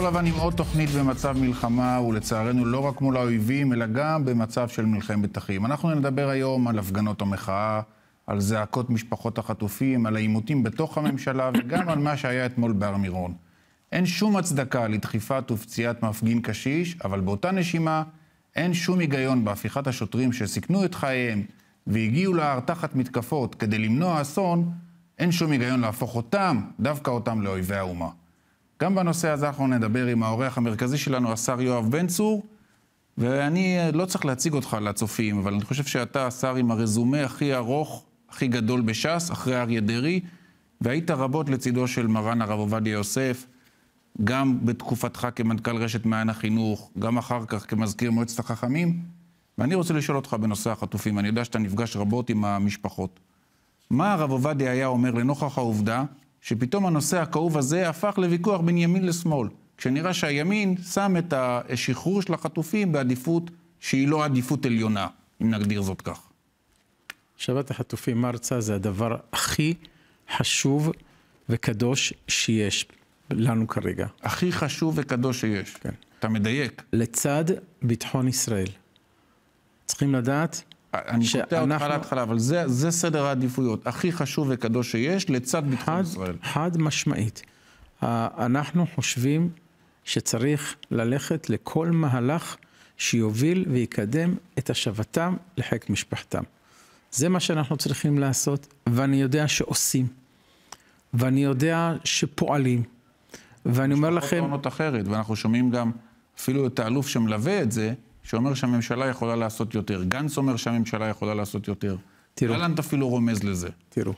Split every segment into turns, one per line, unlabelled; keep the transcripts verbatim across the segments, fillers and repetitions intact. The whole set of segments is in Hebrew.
כחול לבן עם עוד תוכנית במצב מלחמה, ולצערנו לא רק מול האויבים, אלא גם במצב של מלחמת אחים. אנחנו נדבר היום על הפגנות המחאה, על זעקות משפחות החטופים, על העימותים בתוך הממשלה, וגם על מה שהיה אתמול בהר מירון. אין שום הצדקה לדחיפת ופציעת מפגין קשיש, אבל באותה נשימה אין שום היגיון בהפיכת השוטרים שסיכנו את חייהם והגיעו להר תחת מתקפות כדי למנוע אסון, אין שום היגיון להפוך אותם, דווקא אותם, לאויבי האומה. גם בנושא הזה אנחנו נדבר עם האורח המרכזי שלנו, השר יואב בן צור, ואני לא צריך להציג אותך לצופים, אבל אני חושב שאתה השר עם הרזומה הכי ארוך, הכי גדול בש"ס, אחרי אריה דרעי, והיית רבות לצידו של מרן הרב עובדיה יוסף, גם בתקופתך כמנכ"ל רשת מעיין החינוך, גם אחר כך כמזכיר מועצת החכמים. ואני רוצה לשאול אותך בנושא החטופים, אני יודע שאתה נפגש רבות עם המשפחות. מה הרב עובדיה היה אומר לנוכח העובדה שפתאום הנושא הכאוב הזה הפך לוויכוח בין ימין לשמאל, כשנראה שהימין שם את השחרור של החטופים בעדיפות שהיא לא עדיפות עליונה, אם נגדיר זאת כך?
שבת החטופים ארצה זה הדבר הכי חשוב וקדוש שיש לנו כרגע.
הכי חשוב וקדוש שיש.
כן.
אתה מדייק.
לצד ביטחון ישראל. צריכים לדעת
אני קוטע אותך להתחלה, אבל זה, זה סדר העדיפויות. הכי חשוב וקדוש שיש לצד ביטחון
חד,
ישראל.
חד משמעית. אנחנו חושבים שצריך ללכת לכל מהלך שיוביל ויקדם את השבתם לחיק משפחתם. זה מה שאנחנו צריכים לעשות, ואני יודע שעושים. ואני יודע שפועלים. ואני אומר לכם...
משפחות טוענות אחרת, ואנחנו שומעים גם אפילו את האלוף שמלווה את זה, שאומר שהממשלה יכולה לעשות יותר. גנץ אומר שהממשלה יכולה לעשות יותר. תראו. גלנט אפילו רומז לזה.
תראו.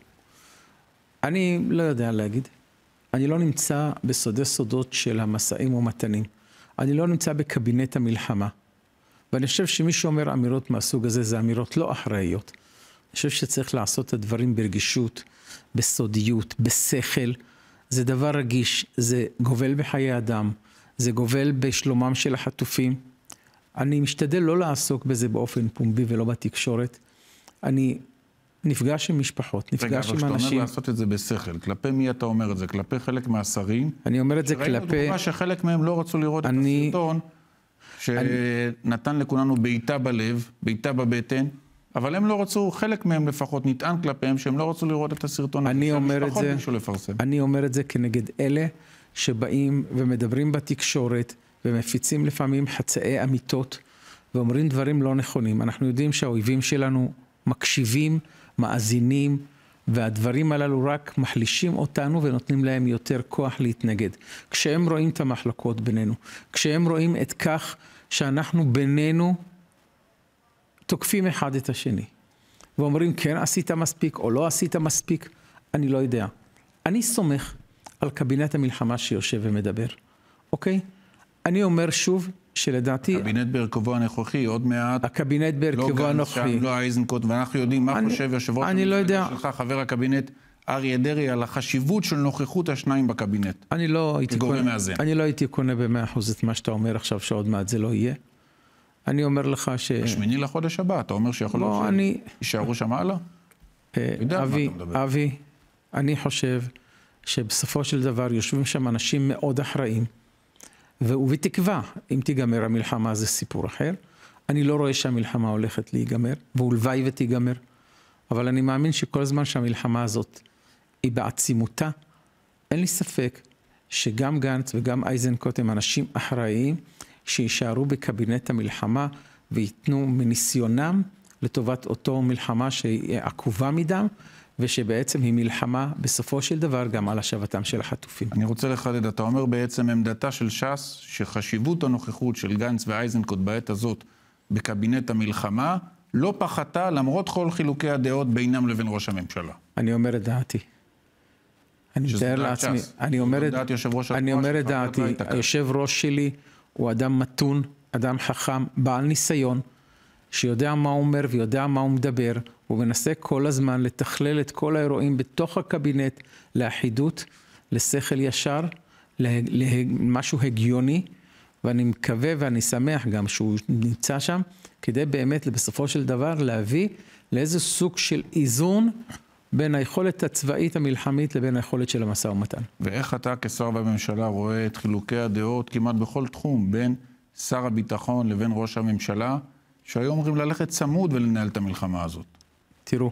אני לא יודע להגיד. אני לא נמצא בסודי סודות של המסעים ומתנים. אני לא נמצא בקבינט המלחמה. ואני חושב שמי שאומר אמירות מהסוג הזה, זה אמירות לא אחראיות. אני חושב שצריך לעשות את הדברים ברגישות, בסודיות, בשכל. זה דבר רגיש, זה גובל בחיי אדם, זה גובל בשלומם של החטופים. אני משתדל לא לעסוק בזה באופן פומבי ולא בתקשורת. אני נפגש עם משפחות, נפגש עם אנשים. רגע, אבל שאתה אומר
לעשות את זה בשכל, כלפי מי אתה אומר את זה? כלפי חלק מהשרים?
אני אומר את זה כלפי...
שראינו דוגמה שחלק מהם לא רצו לראות אני... את הסרטון, שנתן אני... לכולנו בעיטה בלב, בעיטה בבטן, אבל הם לא רצו, חלק מהם לפחות נטען כלפיהם, שהם לא רצו לראות את הסרטון.
אני אומר את זה, אני אומר את זה כנגד אלה שבאים ומדברים בתקשורת, ומפיצים לפעמים חצאי אמיתות, ואומרים דברים לא נכונים. אנחנו יודעים שהאויבים שלנו מקשיבים, מאזינים, והדברים הללו רק מחלישים אותנו ונותנים להם יותר כוח להתנגד. כשהם רואים את המחלוקות בינינו, כשהם רואים את כך שאנחנו בינינו תוקפים אחד את השני, ואומרים כן עשית מספיק או לא עשית מספיק, אני לא יודע. אני סומך על קבינט המלחמה שיושב ומדבר, אוקיי? אני אומר שוב שלדעתי...
הקבינט בהרכבו הנוכחי, עוד מעט...
הקבינט בהרכבו הנוכחי.
לא איזנקוט, ואנחנו יודעים מה חושב יושב ראש הממשלה שלך, חבר הקבינט אריה דרעי, על החשיבות של נוכחות השניים בקבינט.
אני לא הייתי קונה, אני לא הייתי קונה במאה אחוז את מה שאתה אומר עכשיו, שעוד מעט זה לא יהיה. אני אומר לך ש...
השמיני לחודש הבא, אתה אומר שיכול להיות שישארו שם הלאה?
אבי, אבי, אני חושב שבסופו של דבר יושבים שם אנשים מאוד אחראים, ובתקווה, אם תיגמר המלחמה זה סיפור אחר. אני לא רואה שהמלחמה הולכת להיגמר, ואולי ותיגמר, אבל אני מאמין שכל זמן שהמלחמה הזאת היא בעצימותה, אין לי ספק שגם גנץ וגם איזנקוט הם אנשים אחראיים, שישארו בקבינט המלחמה ויתנו מניסיונם לטובת אותו מלחמה שהיא עקובה מדם, ושבעצם היא מלחמה בסופו של דבר גם על השבתם של החטופים.
אני רוצה לחדד, אתה אומר בעצם עמדתה של ש"ס, שחשיבות הנוכחות של גנץ ואיזנקוט בעת הזאת בקבינט המלחמה, לא פחתה למרות כל חילוקי הדעות בינם לבין ראש הממשלה.
אני אומר את דעתי. אני מתאר לעצמי, אני אומר את, אני אומר את דעתי, היושב ראש שלי הוא אדם מתון, אדם חכם, בעל ניסיון, שיודע מה הוא אומר ויודע מה הוא מדבר, הוא מנסה כל הזמן לתכלל את כל האירועים בתוך הקבינט, לאחידות, לשכל ישר, למשהו הגיוני, ואני מקווה ואני שמח גם שהוא נמצא שם, כדי באמת בסופו של דבר להביא לאיזה סוג של איזון בין היכולת הצבאית המלחמית לבין היכולת של המשא ומתן.
ואיך אתה כשר בממשלה רואה את חילוקי הדעות כמעט בכל תחום בין שר הביטחון לבין ראש הממשלה, שהיום אומרים ללכת צמוד ולנהל את המלחמה הזאת?
תראו,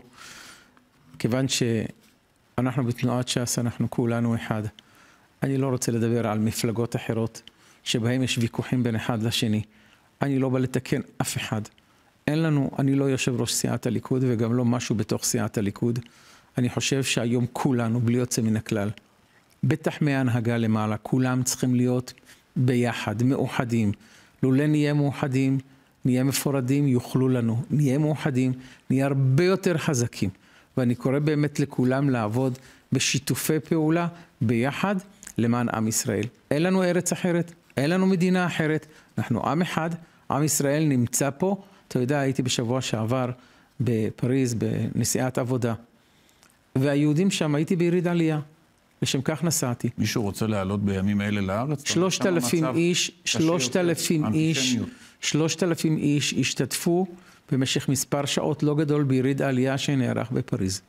כיוון שאנחנו בתנועת ש"ס, אנחנו כולנו אחד. אני לא רוצה לדבר על מפלגות אחרות שבהם יש ויכוחים בין אחד לשני. אני לא בא לתקן אף אחד. אין לנו, אני לא יושב ראש סיעת הליכוד וגם לא משהו בתוך סיעת הליכוד. אני חושב שהיום כולנו, בלי יוצא מן הכלל, בטח מההנהגה למעלה, כולם צריכים להיות ביחד, מאוחדים. לולא נהיה מאוחדים, נהיה מפורדים, יוכלו לנו. נהיה מאוחדים, נהיה הרבה יותר חזקים. ואני קורא באמת לכולם לעבוד בשיתופי פעולה, ביחד, למען עם ישראל. אין לנו ארץ אחרת, אין לנו מדינה אחרת. אנחנו עם אחד, עם ישראל נמצא פה. אתה יודע, הייתי בשבוע שעבר בפריז, בנסיעת עבודה. והיהודים שם, הייתי ביריד עלייה. לשם כך נסעתי.
מישהו רוצה לעלות בימים אלה לארץ?
שלושת אלפים איש, שלושת אלפים איש, שלושת אלפים איש השתתפו במשך מספר שעות לא גדול ביריד עלייה שנערך בפריז.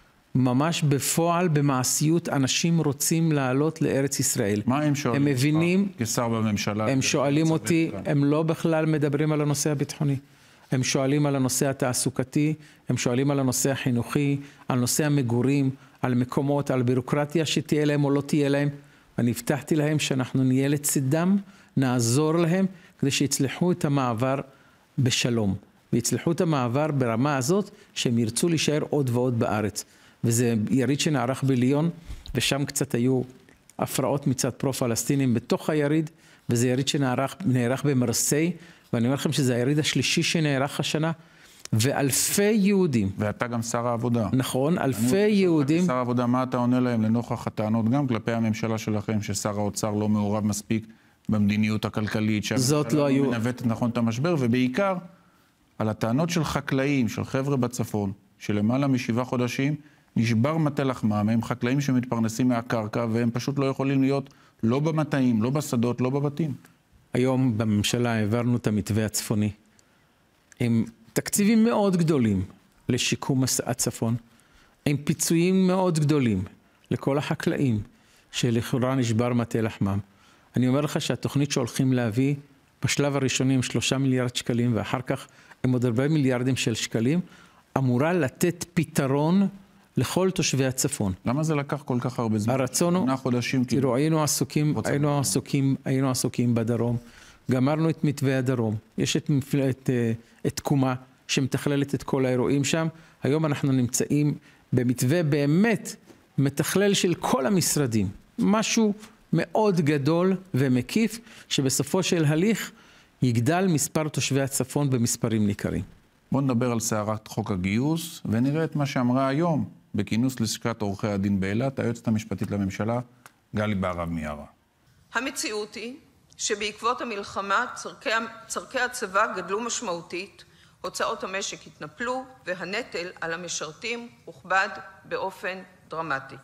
ממש בפועל, במעשיות, אנשים רוצים לעלות לארץ ישראל.
מה הם שואלים?
הם מבינים,
כשר בממשלה.
הם שואלים אותי, הם לא בכלל מדברים על הנושא הביטחוני. הם שואלים על הנושא התעסוקתי, הם שואלים על הנושא החינוכי, על נושא המגורים, על מקומות, על בירוקרטיה שתהיה להם או לא תהיה להם. אני הבטחתי להם שאנחנו נהיה לצדם, נעזור להם, כדי שיצלחו את המעבר בשלום. ויצלחו את המעבר ברמה הזאת, שהם ירצו להישאר עוד ועוד בארץ. וזה יריד שנערך בליון, ושם קצת היו הפרעות מצד פרו-פלסטינים בתוך היריד, וזה יריד שנערך נערך במרסיי, ואני אומר לכם שזה היריד השלישי שנערך השנה, ואלפי יהודים.
ואתה גם שר העבודה.
נכון, אלפי יהודים.
שר העבודה, מה אתה עונה להם לנוכח הטענות גם כלפי הממשלה שלכם, ששר האוצר לא מעורב מספיק במדיניות הכלכלית,
זאת לא היו...
מנווטת נכון את המשבר, ובעיקר על הטענות של חקלאים, של חבר'ה בצפון, שלמעלה משבעה חודשים נשבר מטה לחמם, הם חקלאים שמתפרנסים מהקרקע, והם פשוט לא יכולים להיות לא במטעים, לא בשדות, לא בבתים.
היום בממשלה העברנו את המתווה הצפוני, עם תקציבים מאוד גדולים לשיקום הצפון, עם פיצויים מאוד גדולים לכל החקלאים שלכאורה נשבר מטה לחמם. אני אומר לך שהתוכנית שהולכים להביא בשלב הראשוני עם שלושה מיליארד שקלים, ואחר כך עם עוד הרבה מיליארדים של שקלים, אמורה לתת פתרון לכל תושבי הצפון.
למה זה לקח כל כך הרבה זמן?
הרצון הוא, תראו, היינו עסוקים, היינו עסוקים, היינו עסוקים בדרום. גמרנו את מתווה הדרום. יש את, את, את תקומה שמתכללת את כל האירועים שם. היום אנחנו נמצאים במתווה באמת מתכלל של כל המשרדים. משהו מאוד גדול ומקיף, שבסופו של הליך יגדל מספר תושבי הצפון במספרים ניכרים.
בואו נדבר על סערת חוק הגיוס, ונראה את מה שאמרה היום בכינוס לשכת עורכי הדין באילת, היועצת המשפטית לממשלה, גלי בהרב מיארה.
המציאות היא שבעקבות המלחמה צרכי, צרכי הצבא גדלו משמעותית, הוצאות המשק התנפלו, והנטל על המשרתים הוכבד באופן דרמטי.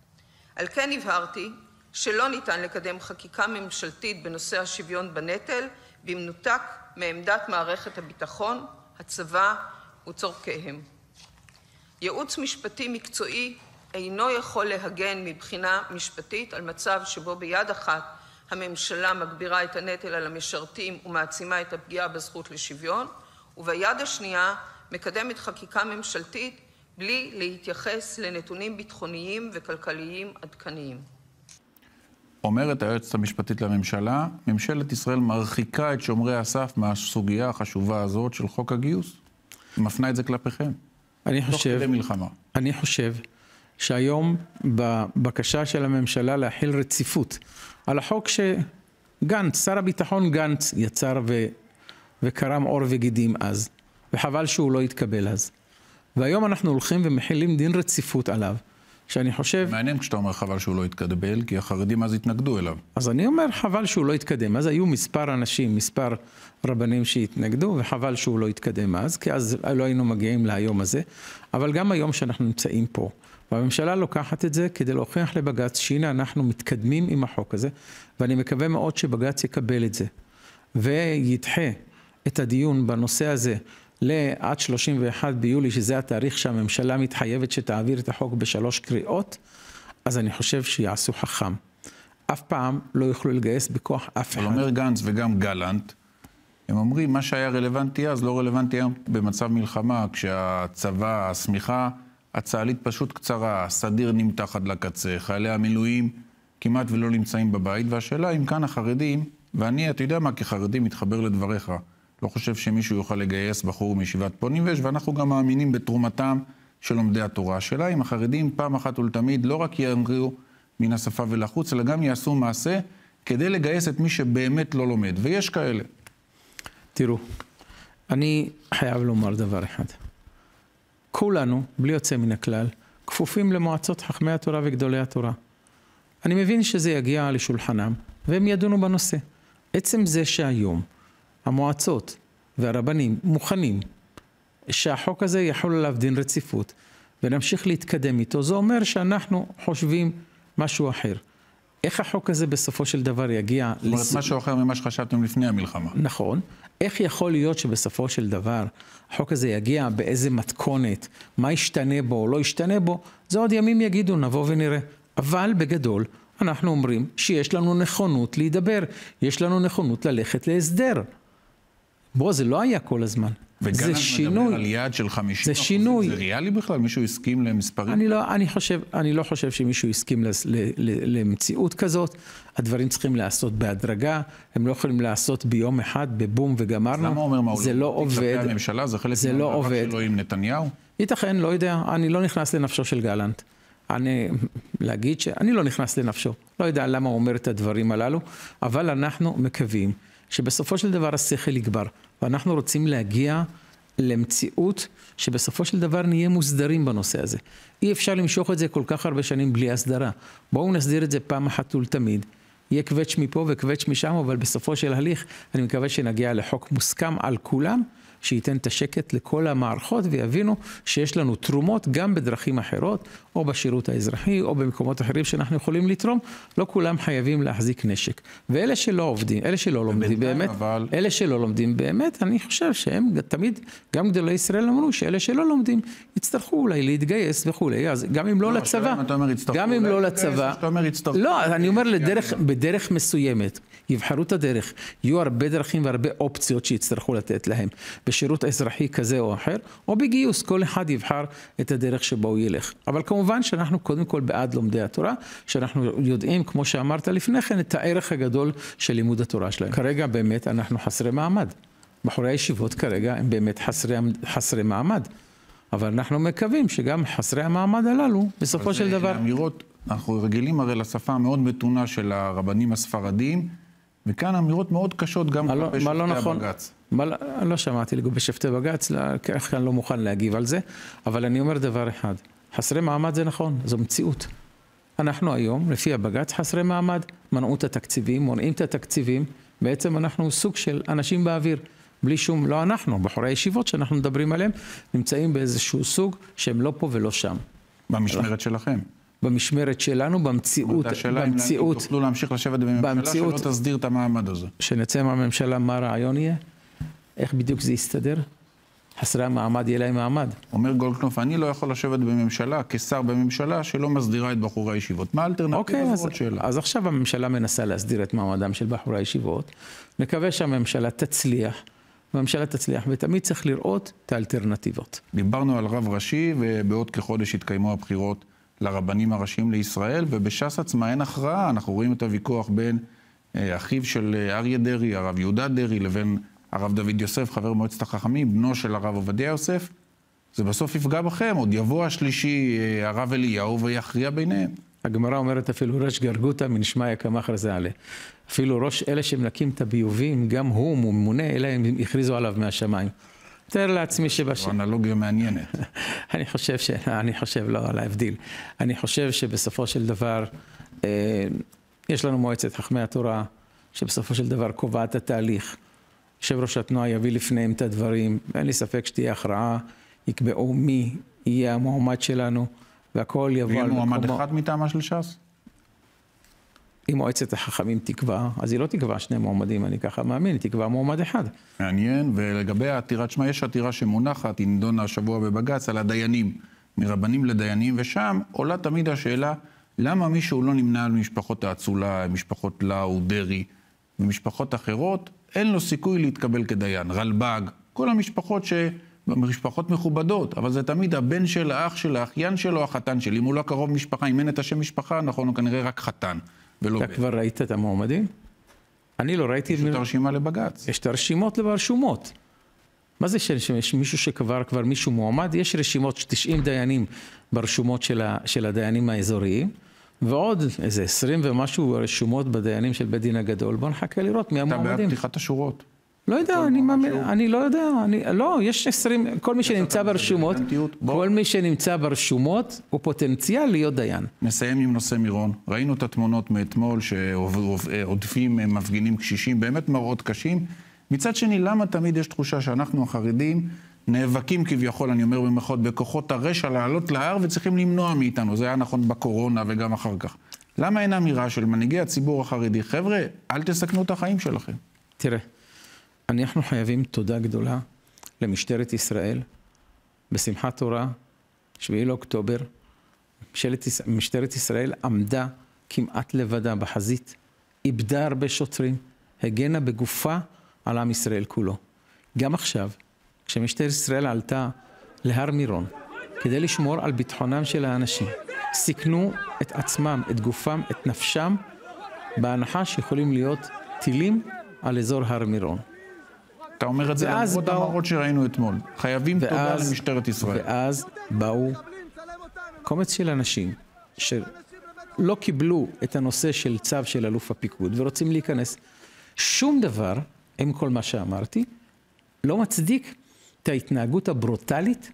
על כן הבהרתי שלא ניתן לקדם חקיקה ממשלתית בנושא השוויון בנטל, במנותק מעמדת מערכת הביטחון, הצבא וצורכיהם. ייעוץ משפטי מקצועי אינו יכול להגן מבחינה משפטית על מצב שבו ביד אחת הממשלה מגבירה את הנטל על המשרתים ומעצימה את הפגיעה בזכות לשוויון, וביד השנייה מקדמת חקיקה ממשלתית בלי להתייחס לנתונים ביטחוניים וכלכליים עדכניים.
אומרת היועצת המשפטית לממשלה, ממשלת ישראל מרחיקה את שומרי הסף מהסוגיה החשובה הזאת של חוק הגיוס. היא מפנה את זה כלפיכם.
אני חושב,
תוך כדי מלחמה.
אני חושב שהיום בבקשה של הממשלה להחיל רציפות על החוק שגנץ, שר הביטחון גנץ יצר ו... וקרם עור וגידים אז, וחבל שהוא לא יתקבל אז. והיום אנחנו הולכים ומחילים דין רציפות עליו. שאני חושב...
מעניין כשאתה אומר חבל שהוא לא יתקבל, כי החרדים אז התנגדו אליו.
אז אני אומר חבל שהוא לא יתקדם. אז היו מספר אנשים, מספר רבנים שהתנגדו, וחבל שהוא לא יתקדם אז, כי אז לא היינו מגיעים להיום הזה. אבל גם היום שאנחנו נמצאים פה, והממשלה לוקחת את זה כדי להוכיח לבג"ץ, שהנה אנחנו מתקדמים עם החוק הזה, ואני מקווה מאוד שבג"ץ יקבל את זה, וידחה את הדיון בנושא הזה לעד שלושים ואחד ביולי, שזה התאריך שהממשלה מתחייבת שתעביר את החוק בשלוש קריאות, אז אני חושב שיעשו חכם. אף פעם לא יוכלו לגייס בכוח אף אחד.
אבל אומר גנץ וגם גלנט, הם אומרים, מה שהיה רלוונטי אז לא רלוונטי היום במצב מלחמה, כשהצבא, הסמיכה, הצהלית פשוט קצרה, הסדיר נמתח עד לקצה, חיילי המילואים כמעט ולא נמצאים בבית, והשאלה אם כאן החרדים, ואני, אתה יודע מה, כחרדים מתחבר לדבריך, לא חושב שמישהו יוכל לגייס בחור מישיבת פוניבז', ואנחנו גם מאמינים בתרומתם של לומדי התורה. השאלה אם החרדים פעם אחת ולתמיד לא רק יאמרו מן השפה ולחוץ, אלא גם יעשו מעשה כדי לגייס את מי שבאמת לא לומד, ויש כאלה.
תראו, אני חייב לומר דבר אחד. כולנו, בלי יוצא מן הכלל, כפופים למועצות חכמי התורה וגדולי התורה. אני מבין שזה יגיע לשולחנם, והם ידונו בנושא. עצם זה שהיום המועצות והרבנים מוכנים שהחוק הזה יחול עליו דין רציפות, ונמשיך להתקדם איתו, זה אומר שאנחנו חושבים משהו אחר. איך החוק הזה בסופו של דבר יגיע...
זאת אומרת, לס... משהו אחר ממה שחשבתם לפני המלחמה.
נכון. איך יכול להיות שבסופו של דבר החוק הזה יגיע באיזה מתכונת, מה ישתנה בו או לא ישתנה בו, זה עוד ימים יגידו, נבוא ונראה. אבל בגדול אנחנו אומרים שיש לנו נכונות להידבר, יש לנו נכונות ללכת להסדר. בוא, זה לא היה כל הזמן.
וגלנט מדבר על יעד של חמישים אחוז.
זה שינוי.
זה ריאלי בכלל? מישהו הסכים למספרים?
אני לא, אני חושב, אני לא חושב שמישהו הסכים ל, ל, ל, למציאות כזאת. הדברים צריכים לעשות בהדרגה, הם לא יכולים לעשות ביום אחד, בבום וגמרנו.
למה אומר מה?
זה לא עובד.
הממשלה, זה חלק
זה לא עובד.
שלו עם נתניהו?
ייתכן, לא יודע, אני לא נכנס לנפשו של גלנט. אני, להגיד שאני לא נכנס לנפשו. לא יודע למה הוא אומר את הדברים הללו, אבל אנחנו מקווים שבסופו של דבר השכל יגבר, ואנחנו רוצים להגיע למציאות שבסופו של דבר נהיה מוסדרים בנושא הזה. אי אפשר למשוך את זה כל כך הרבה שנים בלי הסדרה. בואו נסדיר את זה פעם אחת ולתמיד. יהיה קווץ' מפה וקווץ' משם, אבל בסופו של הליך אני מקווה שנגיע לחוק מוסכם על כולם, שייתן את השקט לכל המערכות ויבינו שיש לנו תרומות גם בדרכים אחרות, או בשירות האזרחי, או במקומות אחרים שאנחנו יכולים לתרום. לא כולם חייבים להחזיק נשק. ואלה שלא עובדים, אלה שלא לומדים באמת,
אבל...
אלה שלא לומדים באמת, אני חושב שהם תמיד, גם גדולי ישראל אמרו שאלה שלא לומדים, יצטרכו אולי להתגייס וכו'. אז גם אם לא, לא לצבא, גם אם לא לצבא, לא, אני אומר לדרך, בדרך מסוימת, יבחרו את הדרך, יהיו הרבה דרכים והרבה אופציות שיצטרכו לתת להם. בשירות אזרחי כזה או אחר, או בגיוס, כל אחד יבחר את הדרך שבו הוא ילך. אבל כמובן שאנחנו קודם כל בעד לומדי התורה, שאנחנו יודעים, כמו שאמרת לפני כן, את הערך הגדול של לימוד התורה שלהם. כרגע באמת אנחנו חסרי מעמד. בחורי הישיבות כרגע הם באמת חסרי, חסרי מעמד. אבל אנחנו מקווים שגם חסרי המעמד הללו, בסופו של דבר...
אמירות, אנחנו רגילים הרי לשפה המאוד מתונה של הרבנים הספרדיים, וכאן אמירות מאוד קשות גם כלפי שופטי הבג"ץ.
מה, לא שמעתי לגבי שופטי בג"ץ, כך אני לא מוכן להגיב על זה, אבל אני אומר דבר אחד, חסרי מעמד זה נכון, זו מציאות. אנחנו היום, לפי הבג"ץ, חסרי מעמד, מנעו את התקציבים, מונעים את התקציבים, בעצם אנחנו סוג של אנשים באוויר, בלי שום, לא אנחנו, בחורי הישיבות שאנחנו מדברים עליהם, נמצאים באיזשהו סוג שהם לא פה ולא שם.
במשמרת שלכם.
במשמרת שלנו, במציאות, במציאות,
אם תוכלו להמשיך לשבת בממשלה שלא תסדיר את המעמד הזה.
שנצא מהממשלה, מה הרעיון יהיה? איך בדיוק זה יסתדר? חסרי המעמד יהיה להם מעמד.
אומר גולדקנופ, אני לא יכול לשבת בממשלה, כשר בממשלה, שלא מסדירה את בחורי הישיבות. מה האלטרנטיבה הזאת שאלה?
אז עכשיו הממשלה מנסה להסדיר את מעמדם של בחורי הישיבות. נקווה שהממשלה תצליח, והממשלה תצליח, ותמיד צריך לראות את האלטרנטיבות.
דיברנו על רב ראשי, ובעוד כחודש התקיימו הבחירות לרבנים הראשיים לישראל, ובש"ס עצמה אין הכרעה. אנחנו רואים את הוויכוח בין אחיו של אריה דרעי, הרב יהודה דרעי, לבין הרב דוד יוסף, חבר מועצת החכמים, בנו של הרב עובדיה יוסף. זה בסוף יפגע בכם, עוד יבוא השלישי, הרב אליהו, ויכריע ביניהם.
הגמרא אומרת אפילו ראש גרגותא מן שמיא קמח רזעלה. אפילו ראש אלה שמנקים את הביובים, גם הוא ממונה, אלא הם הכריזו עליו מהשמיים. תאר לעצמי שבש...
זו אנלוגיה מעניינת.
אני חושב ש... אני חושב לא על ההבדיל. אני חושב שבסופו של דבר, אה, יש לנו מועצת חכמי התורה, שבסופו של דבר קובעת את התהליך. יושב ראש התנועה יביא לפניהם את הדברים, ואין לי ספק שתהיה הכרעה, יקבעו מי יהיה המועמד שלנו, והכל יבוא על מקומו.
ויהיה מועמד אחד מטעמה של ש"ס?
אם מועצת החכמים תקבע, אז היא לא תקבע שני מועמדים, אני ככה מאמין, היא תקבע מועמד אחד.
מעניין, ולגבי העתירת שמה, יש עתירה שמונחת, היא נדונה השבוע בבג"ץ, על הדיינים, מרבנים לדיינים, ושם עולה תמיד השאלה, למה מישהו לא נמנה על משפחות האצולה, משפחות לאו, דרי, ומשפחות אחרות, אין לו סיכוי להתקבל כדיין, רלב"ג, כל המשפחות ש... משפחות מכובדות, אבל זה תמיד הבן של האח של האחיין שלו, החתן שלי. אם הוא לא קרוב משפחה, אם אין את השם משפחה, נכון, הוא כנראה רק חתן, ולא בן.
אתה כבר ראית את המועמדים? אני לא ראיתי...
יש את הרשימה לבג"ץ.
יש את הרשימות ברשומות. מה זה שיש מישהו שקבר כבר מישהו מועמד? יש רשימות תשעים דיינים ברשומות של, ה, של הדיינים האזוריים, ועוד איזה עשרים ומשהו רשומות בדיינים של בית דין הגדול. בוא נחכה לראות מי המועמדים.
אתה בעד פתיחת השורות.
לא יודע, אני, מאמין, אני לא יודע, אני, לא, יש עשרים, כל מי שנמצא ברשומות, כל מי שנמצא ברשומות הוא פוטנציאל להיות דיין.
נסיים עם נושא מירון. ראינו את התמונות מאתמול שעודפים מפגינים קשישים, באמת מראות קשים. מצד שני, למה תמיד יש תחושה שאנחנו החרדים נאבקים כביכול, אני אומר במחות, בכוחות הרשע לעלות להר וצריכים למנוע מאיתנו. זה היה נכון בקורונה וגם אחר כך. למה אין אמירה של מנהיגי הציבור החרדי? חבר'ה, אל תסכנו את החיים שלכם.
תראה. אנחנו חייבים תודה גדולה למשטרת ישראל, בשמחת תורה, שביעי לאוקטובר, משטרת ישראל עמדה כמעט לבדה בחזית, איבדה הרבה שוטרים, הגנה בגופה על עם ישראל כולו. גם עכשיו, כשמשטרת ישראל עלתה להר מירון, כדי לשמור על ביטחונם של האנשים, סיכנו את עצמם, את גופם, את נפשם, בהנחה שיכולים להיות טילים על אזור הר מירון.
אתה אומר את זה למרות באו... המראות שראינו אתמול. חייבים ואז, תודה למשטרת ישראל.
ואז באו קומץ של אנשים שלא קיבלו את הנושא של צו של אלוף הפיקוד ורוצים להיכנס. שום דבר, עם כל מה שאמרתי, לא מצדיק את ההתנהגות הברוטלית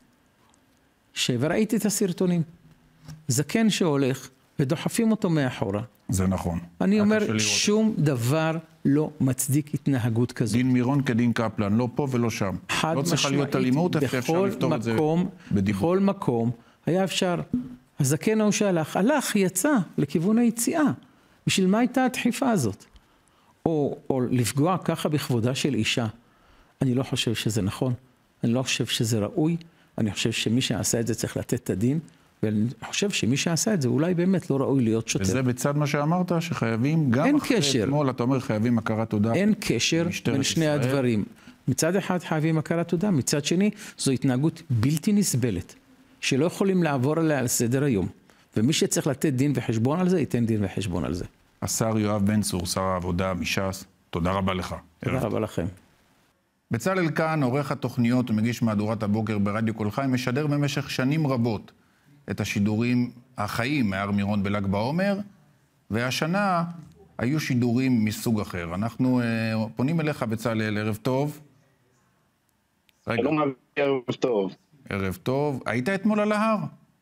שראיתי את הסרטונים. זקן שהולך ודוחפים אותו מאחורה.
זה נכון.
אני אומר, שום דבר לא מצדיק התנהגות כזאת.
דין מירון כדין קפלן, לא פה ולא שם.
חד
לא צריכה להיות אלימות, אפשר לפתור את זה בדיבור.
בכל מקום היה אפשר. הזקן ההוא שהלך, הלך, יצא לכיוון היציאה. בשביל מה הייתה הדחיפה הזאת? או, או לפגוע ככה בכבודה של אישה. אני לא חושב שזה נכון. אני לא חושב שזה ראוי. אני חושב שמי שעשה את זה צריך לתת את הדין. ואני חושב שמי שעשה את זה אולי באמת לא ראוי להיות שוטר.
וזה בצד מה שאמרת, שחייבים גם אחרי אתמול, אתה אומר חייבים הכרת תודה.
אין קשר בין שני הדברים. מצד אחד חייבים הכרת תודה, מצד שני זו התנהגות בלתי נסבלת, שלא יכולים לעבור עליה על סדר היום. ומי שצריך לתת דין וחשבון על זה, ייתן דין וחשבון על זה.
השר יואב בן צור, שר העבודה מש"ס, תודה רבה לך.
תודה רבה לכם.
בצלאל כאן, עורך התוכניות ומגיש מהדורת הבוקר ברדיו כל חי, משדר במשך שנים רבות את השידורים החיים מהר מירון בל"ג בעומר, והשנה היו שידורים מסוג אחר. אנחנו uh, פונים אליך בצלאל, ערב טוב.
שלום, ערב טוב.
ערב טוב. היית אתמול על ההר?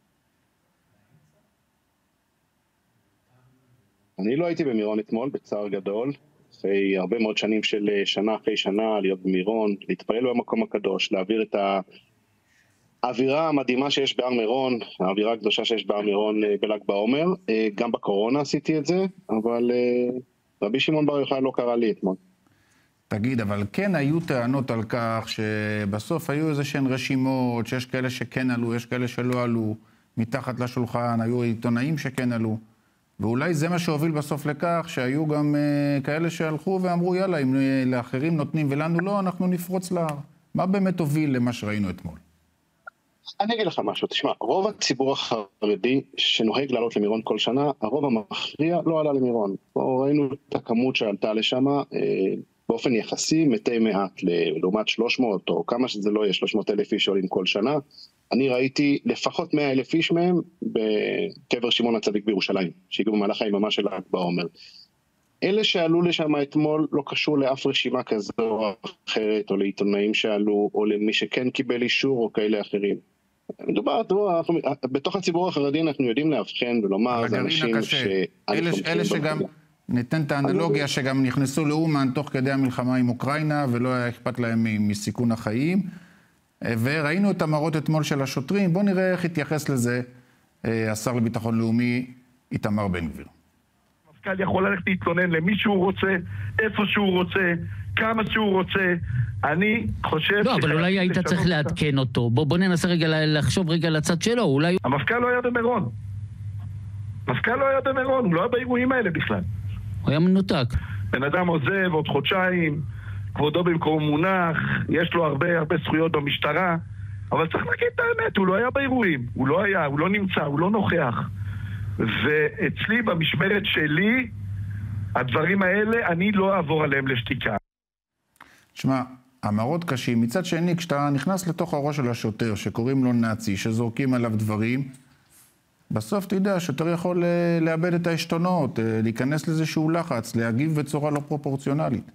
אני לא הייתי במירון אתמול, בצער גדול. אחרי הרבה מאוד שנים של שנה אחרי שנה, להיות במירון, להתפעל במקום הקדוש, להעביר את ה... האווירה המדהימה שיש בהר מירון, האווירה הקדושה שיש בהר מירון בל"ג בעומר, גם בקורונה עשיתי את זה, אבל רבי שמעון בר יוחאי לא קרא לי אתמול.
תגיד, אבל כן היו טענות על כך שבסוף היו איזה שהן רשימות, שיש כאלה שכן עלו, יש כאלה שלא עלו, מתחת לשולחן, היו עיתונאים שכן עלו, ואולי זה מה שהוביל בסוף לכך, שהיו גם כאלה שהלכו ואמרו, יאללה, אם לאחרים נותנים ולנו לא, אנחנו נפרוץ להר. מה באמת הוביל למה שראינו אתמול?
אני אגיד לך משהו, תשמע, רוב הציבור החרדי שנוהג לעלות למירון כל שנה, הרוב המכריע לא עלה למירון. ראינו את הכמות שעלתה לשם באופן יחסי, מתי מעט, לעומת שלוש מאות או כמה שזה לא יהיה, שלוש מאות אלף איש שעולים כל שנה. אני ראיתי לפחות מאה אלף איש מהם בקבר שמעון הצדיק בירושלים, שהגיעו במהלך היממה של ל"ג בעומר. אלה שעלו לשם אתמול לא קשור לאף רשימה כזו או אחרת, או לעיתונאים שעלו, או למי שכן קיבל אישור, או כאלה אחרים. מדובר, תראו, אנחנו, בתוך הציבור החרדי אנחנו יודעים להבחן ולומר, זה אנשים ש...
אלה, אלה שגם, ניתן את האנלוגיה, שגם נכנסו לאומן תוך כדי המלחמה עם אוקראינה, ולא היה אכפת להם מסיכון החיים, וראינו את המראות אתמול של השוטרים. בואו נראה איך התייחס לזה השר לביטחון לאומי, איתמר בן גביר.
המפכ"ל יכול ללכת להתלונן למי שהוא רוצה, איפה שהוא רוצה, כמה שהוא רוצה. אני חושב...
לא, אבל אולי היית צריך לעדכן אותו. בוא, בוא ננסה רגע לחשוב רגע לצד שלו, אולי...
המפכ"ל לא היה במירון. המפכ"ל לא היה במירון, הוא לא היה באירועים האלה בכלל.
הוא היה מנותק.
בן אדם עוזב עוד חודשיים, כבודו במקום מונח, יש לו הרבה הרבה זכויות במשטרה, אבל צריך להגיד את האמת, הוא לא היה באירועים, הוא לא היה, הוא לא נמצא, הוא לא נוכח. ואצלי במשמרת שלי, הדברים האלה, אני לא אעבור עליהם לשתיקה.
שמע, המראות קשים. מצד שני, כשאתה נכנס לתוך הראש של השוטר, שקוראים לו נאצי, שזורקים עליו דברים, בסוף, אתה יודע, השוטר יכול לאבד את העשתונות, להיכנס לאיזשהו לחץ, להגיב בצורה לא פרופורציונלית.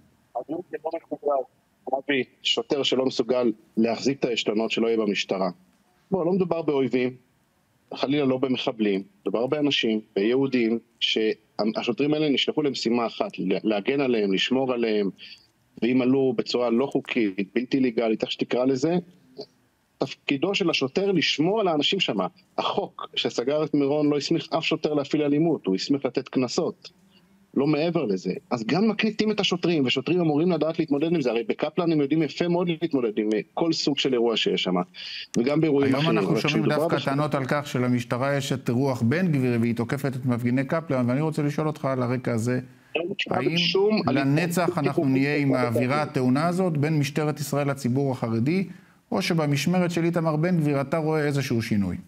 אבי, שוטר שלא מסוגל להחזיק את העשתונות שלא יהיה במשטרה. בוא, לא מדובר באויבים, חלילה לא במחבלים, מדובר באנשים, ביהודים, שהשוטרים האלה נשלחו למשימה אחת, להגן עליהם, לשמור עליהם, ואם עלו בצורה לא חוקית, בלתי ליגלית, איך שתקרא לזה, תפקידו של השוטר לשמור על האנשים שם. החוק שסגר את מירון לא הסמיך אף שוטר להפעיל אלימות, הוא הסמיך לתת קנסות. לא מעבר לזה. אז גם מקניטים את השוטרים, ושוטרים אמורים לדעת להתמודד עם זה. הרי בקפלן הם יודעים יפה מאוד להתמודד עם כל סוג של אירוע שיש שם. וגם באירועים אחרים.
היום אנחנו שומעים דווקא טענות על כך שלמשטרה יש את רוח בן גביר, והיא תוקפת את מפגיני קפלן, ואני רוצה לשאול אותך על הרקע הזה, האם לנצח אנחנו נהיה עם האווירה התאונה הזאת בין משטרת ישראל לציבור החרדי, או שבמשמרת של איתמר בן גביר אתה רואה איזשהו שינוי?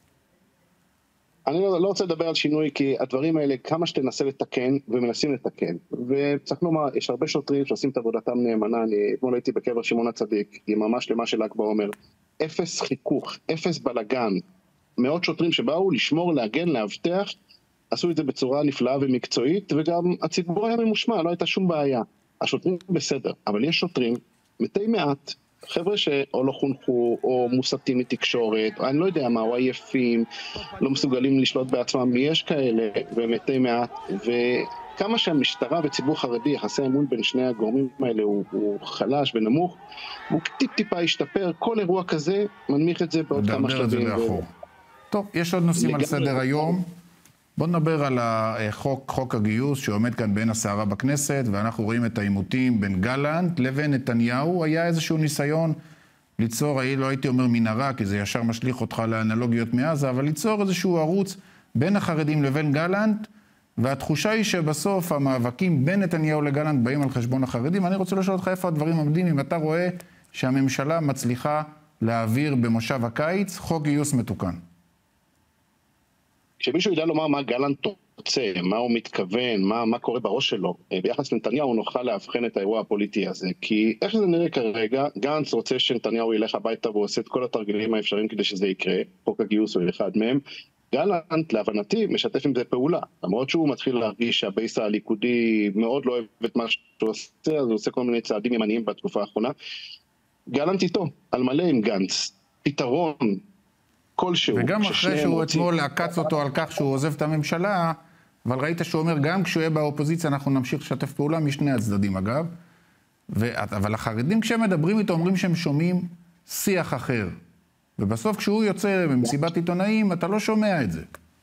אני לא, לא רוצה לדבר על שינוי, כי הדברים האלה, כמה שתנסה לתקן, ומנסים לתקן. וצריך לומר, יש הרבה שוטרים שעושים את עבודתם נאמנה. אני אתמול הייתי בקבר שמעון הצדיק, עם ממש למה של ל"ג בעומר. אפס חיכוך, אפס בלגן. מאות שוטרים שבאו לשמור, להגן, להבטח, עשו את זה בצורה נפלאה ומקצועית, וגם הציבור היה ממושמע, לא הייתה שום בעיה. השוטרים בסדר, אבל יש שוטרים, מתי מעט, חבר'ה שאו לא חונכו, או מוסתים מתקשורת, או אני לא יודע מה, או עייפים, לא מסוגלים לשלוט בעצמם, יש כאלה, ומתי מעט, וכמה שהמשטרה וציבור חרדי, יחסי האמון בין שני הגורמים האלה הוא, הוא חלש ונמוך, הוא טיפ-טיפה ישתפר, כל אירוע כזה מנמיך את זה בעוד כמה שלבים. ו...
טוב, יש עוד נושאים על סדר היום. בואו נדבר על החוק, חוק הגיוס שעומד כאן בין הסערה בכנסת, ואנחנו רואים את העימותים בין גלנט לבין נתניהו. היה איזשהו ניסיון ליצור, לא הייתי אומר מנהרה, כי זה ישר משליך אותך לאנלוגיות מעזה, אבל ליצור איזשהו ערוץ בין החרדים לבין גלנט, והתחושה היא שבסוף המאבקים בין נתניהו לגלנט באים על חשבון החרדים. אני רוצה לשאול אותך איפה הדברים עומדים, אם אתה רואה שהממשלה מצליחה להעביר במושב הקיץ חוק גיוס מתוקן.
כשמישהו יודע לומר מה גלנט רוצה, מה הוא מתכוון, מה, מה קורה בראש שלו, ביחס לנתניהו נוכל להבחן את האירוע הפוליטי הזה. כי איך זה נראה כרגע, גנץ רוצה שנתניהו ילך הביתה והוא עושה את כל התרגילים האפשריים כדי שזה יקרה, חוק הגיוס הוא אחד מהם. גלנט, להבנתי, משתף עם זה פעולה. למרות שהוא מתחיל להרגיש שהבייס הליכודי מאוד לא אוהב את מה שהוא עושה, אז הוא עושה כל מיני צעדים ימניים בתקופה האחרונה. גלנט איתו, על מלא עם גנץ, פתרון, כלשהו.
וגם אחרי שהוא אתמול עקץ אותו על כך שהוא עוזב את הממשלה, אבל ראית שהוא אומר, גם כשהוא יהיה באופוזיציה אנחנו נמשיך לשתף פעולה משני הצדדים אגב, ו... אבל החרדים כשהם מדברים איתו אומרים שהם שומעים שיח אחר, ובסוף כשהוא יוצא במסיבת עיתונאים אתה לא שומע את זה.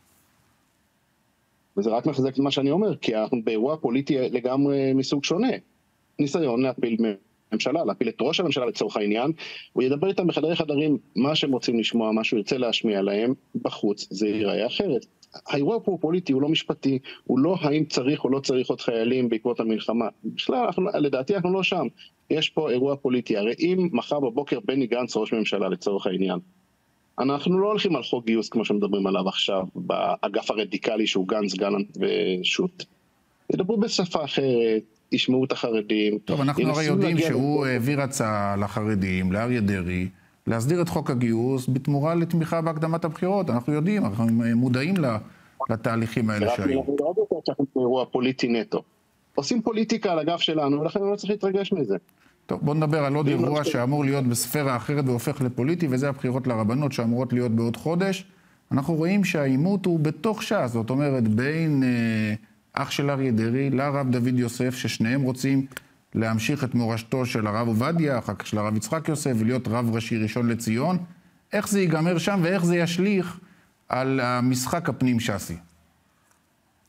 וזה רק מחזק את מה שאני אומר, כי אנחנו באירוע פוליטי לגמרי מסוג שונה. ניסיון להפיל ממשלה, להפיל את ראש הממשלה לצורך העניין, הוא ידבר איתם בחדרי חדרים מה שהם רוצים לשמוע, מה שהוא ירצה להשמיע להם, בחוץ זה ייראה אחרת. האירוע פה פוליטי, הוא לא משפטי, הוא לא האם צריך או לא צריך עוד חיילים בעקבות המלחמה. בכלל, אנחנו, לדעתי אנחנו לא שם. יש פה אירוע פוליטי. הרי אם מחר בבוקר בני גנץ ראש ממשלה לצורך העניין, אנחנו לא הולכים על חוק גיוס כמו שמדברים עליו עכשיו, באגף הרדיקלי שהוא גנץ, גלנט ושוט. ידברו בשפה אחרת, ישמעו את החרדים.
טוב, אנחנו הרי יודעים שהוא העביר הצעה לחרדים, לאריה דרעי, להסדיר את חוק הגיוס בתמורה לתמיכה בהקדמת הבחירות. אנחנו יודעים, אנחנו מודעים לתהליכים האלה שהיו.
אנחנו לא יודעים שאנחנו באירוע פוליטי נטו. עושים פוליטיקה על הגב שלנו, ולכן לא צריך להתרגש מזה.
טוב, בוא נדבר על עוד אירוע שאמור להיות בספירה אחרת והופך לפוליטי, וזה הבחירות לרבנות שאמורות להיות בעוד חודש. אנחנו רואים שהעימות הוא בתוך ש"ס, זאת אומרת, בין אח של אריה דרעי לרב דוד יוסף, ששניהם רוצים להמשיך את מורשתו של הרב עובדיה, אחר כך של הרב יצחק יוסף, ולהיות רב ראשי ראשון לציון. איך זה ייגמר שם ואיך זה ישליך על המשחק הפנים ש"סי?